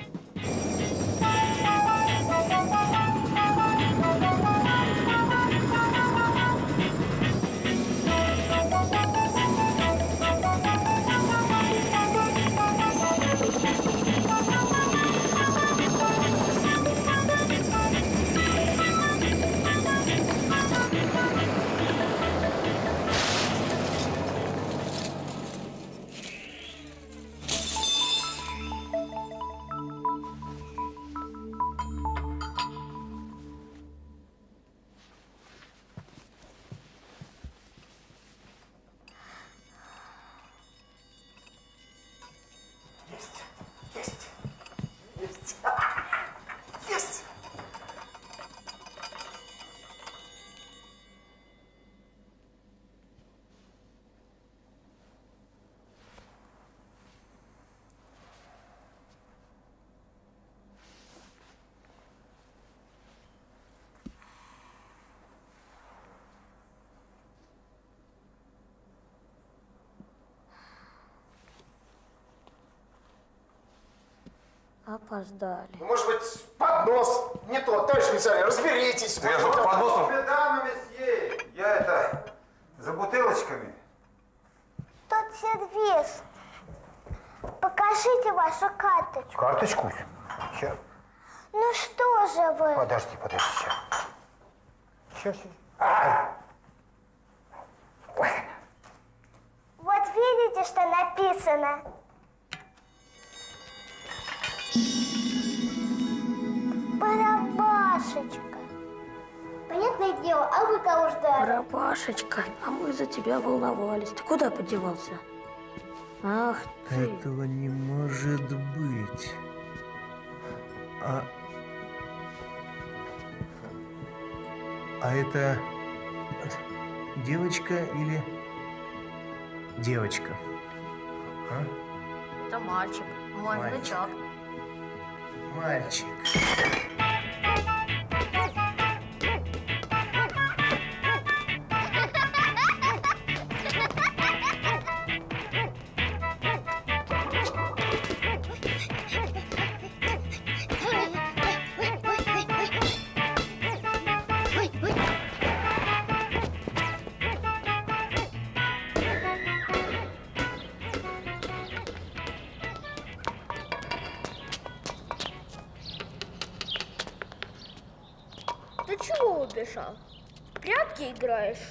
[SPEAKER 19] Опоздали.
[SPEAKER 7] Может быть, поднос не то, товарищ специальный, разберитесь.
[SPEAKER 9] Да я же подносом. Медам, месье, я это, за бутылочками.
[SPEAKER 3] Тот сервис. Покажите вашу карточку.
[SPEAKER 9] Карточку? Сейчас.
[SPEAKER 3] Ну что же вы?
[SPEAKER 9] Подожди, подожди, сейчас. Сейчас, сейчас. Ай! Ой.
[SPEAKER 3] Вот видите, что написано? Барабашечка. Понятное дело, а вы кого ждали?
[SPEAKER 19] Барабашечка, а мы за тебя волновались. Ты куда подевался? Ах ты.
[SPEAKER 7] Этого не может быть. А... А это девочка или девочка? А?
[SPEAKER 19] Это мальчик, мой
[SPEAKER 7] Мальчик.
[SPEAKER 19] внучок.
[SPEAKER 7] Мальчик.
[SPEAKER 3] Ты чего убежал? В прятки играешь?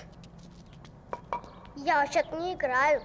[SPEAKER 3] Я вообще-то не играю.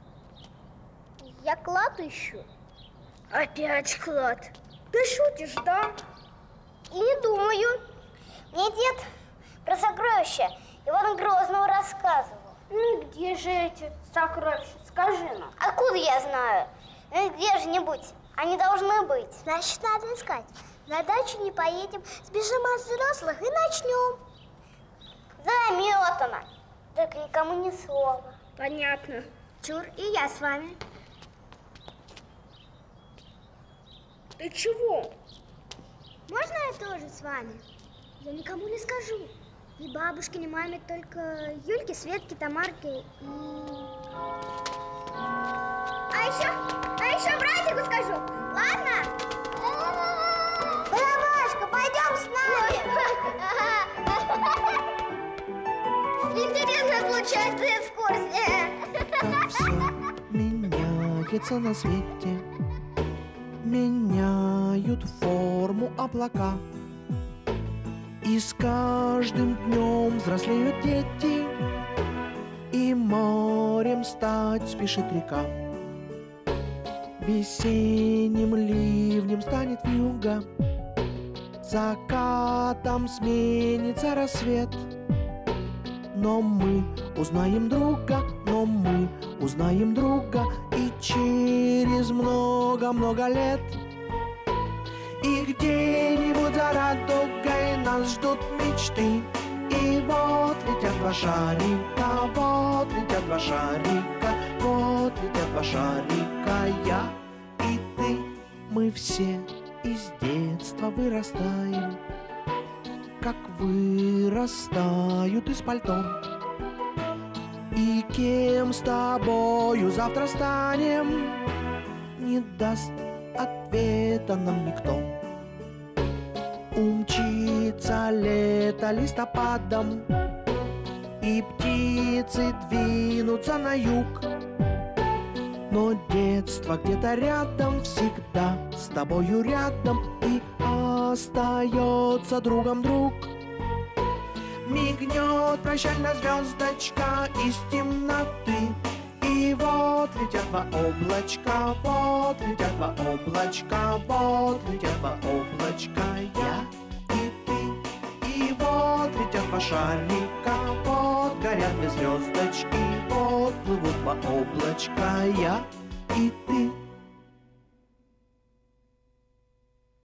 [SPEAKER 3] Я клад ищу. Опять клад. Ты шутишь, да? Не думаю. Мне дед про сокровища Ивана Грозного рассказывал. Ну где же эти сокровища? Скажи нам. Откуда я знаю? Ну где-нибудь. Они должны быть. Значит, надо искать. На дачу не поедем, сбежим от взрослых и начнем. Заметано. Только никому ни слова. Понятно. Чур, и я с вами. Ты чего? Можно я тоже с вами? Я никому не скажу. Ни бабушке, ни маме, только Юльке, Светке, Тамарке и... А еще, а еще братику скажу. Ладно? Барабашка, пойдем с нами. Интересная получается экскурсия.
[SPEAKER 21] вертится на свете. Меняют форму облака, и с каждым днем взрослеют дети, и морем стать спешит река. Весенним ливнем станет вьюга, закатом сменится рассвет. Но мы узнаем друга, но мы узнаем друга, и через много-много лет. И где-нибудь за радугой нас ждут мечты. И вот летят два шарика, вот летят два шарика, вот летят два шарика, я и ты. Мы все из детства вырастаем, как вырастают из пальто. И кем с тобою завтра станем, не даст ответа нам никто. Умчится лето листопадом, и птицы двинутся на юг. Но детство где-то рядом, всегда с тобою рядом, и остается другом друг. Мигнет прощальная звездочка из темноты, и вот летят два облачка, вот летят два облачка, вот летят два облачка, я и ты. И вот летят два шарика, вот горят две звездочки, вот плывут два облачка, я и ты.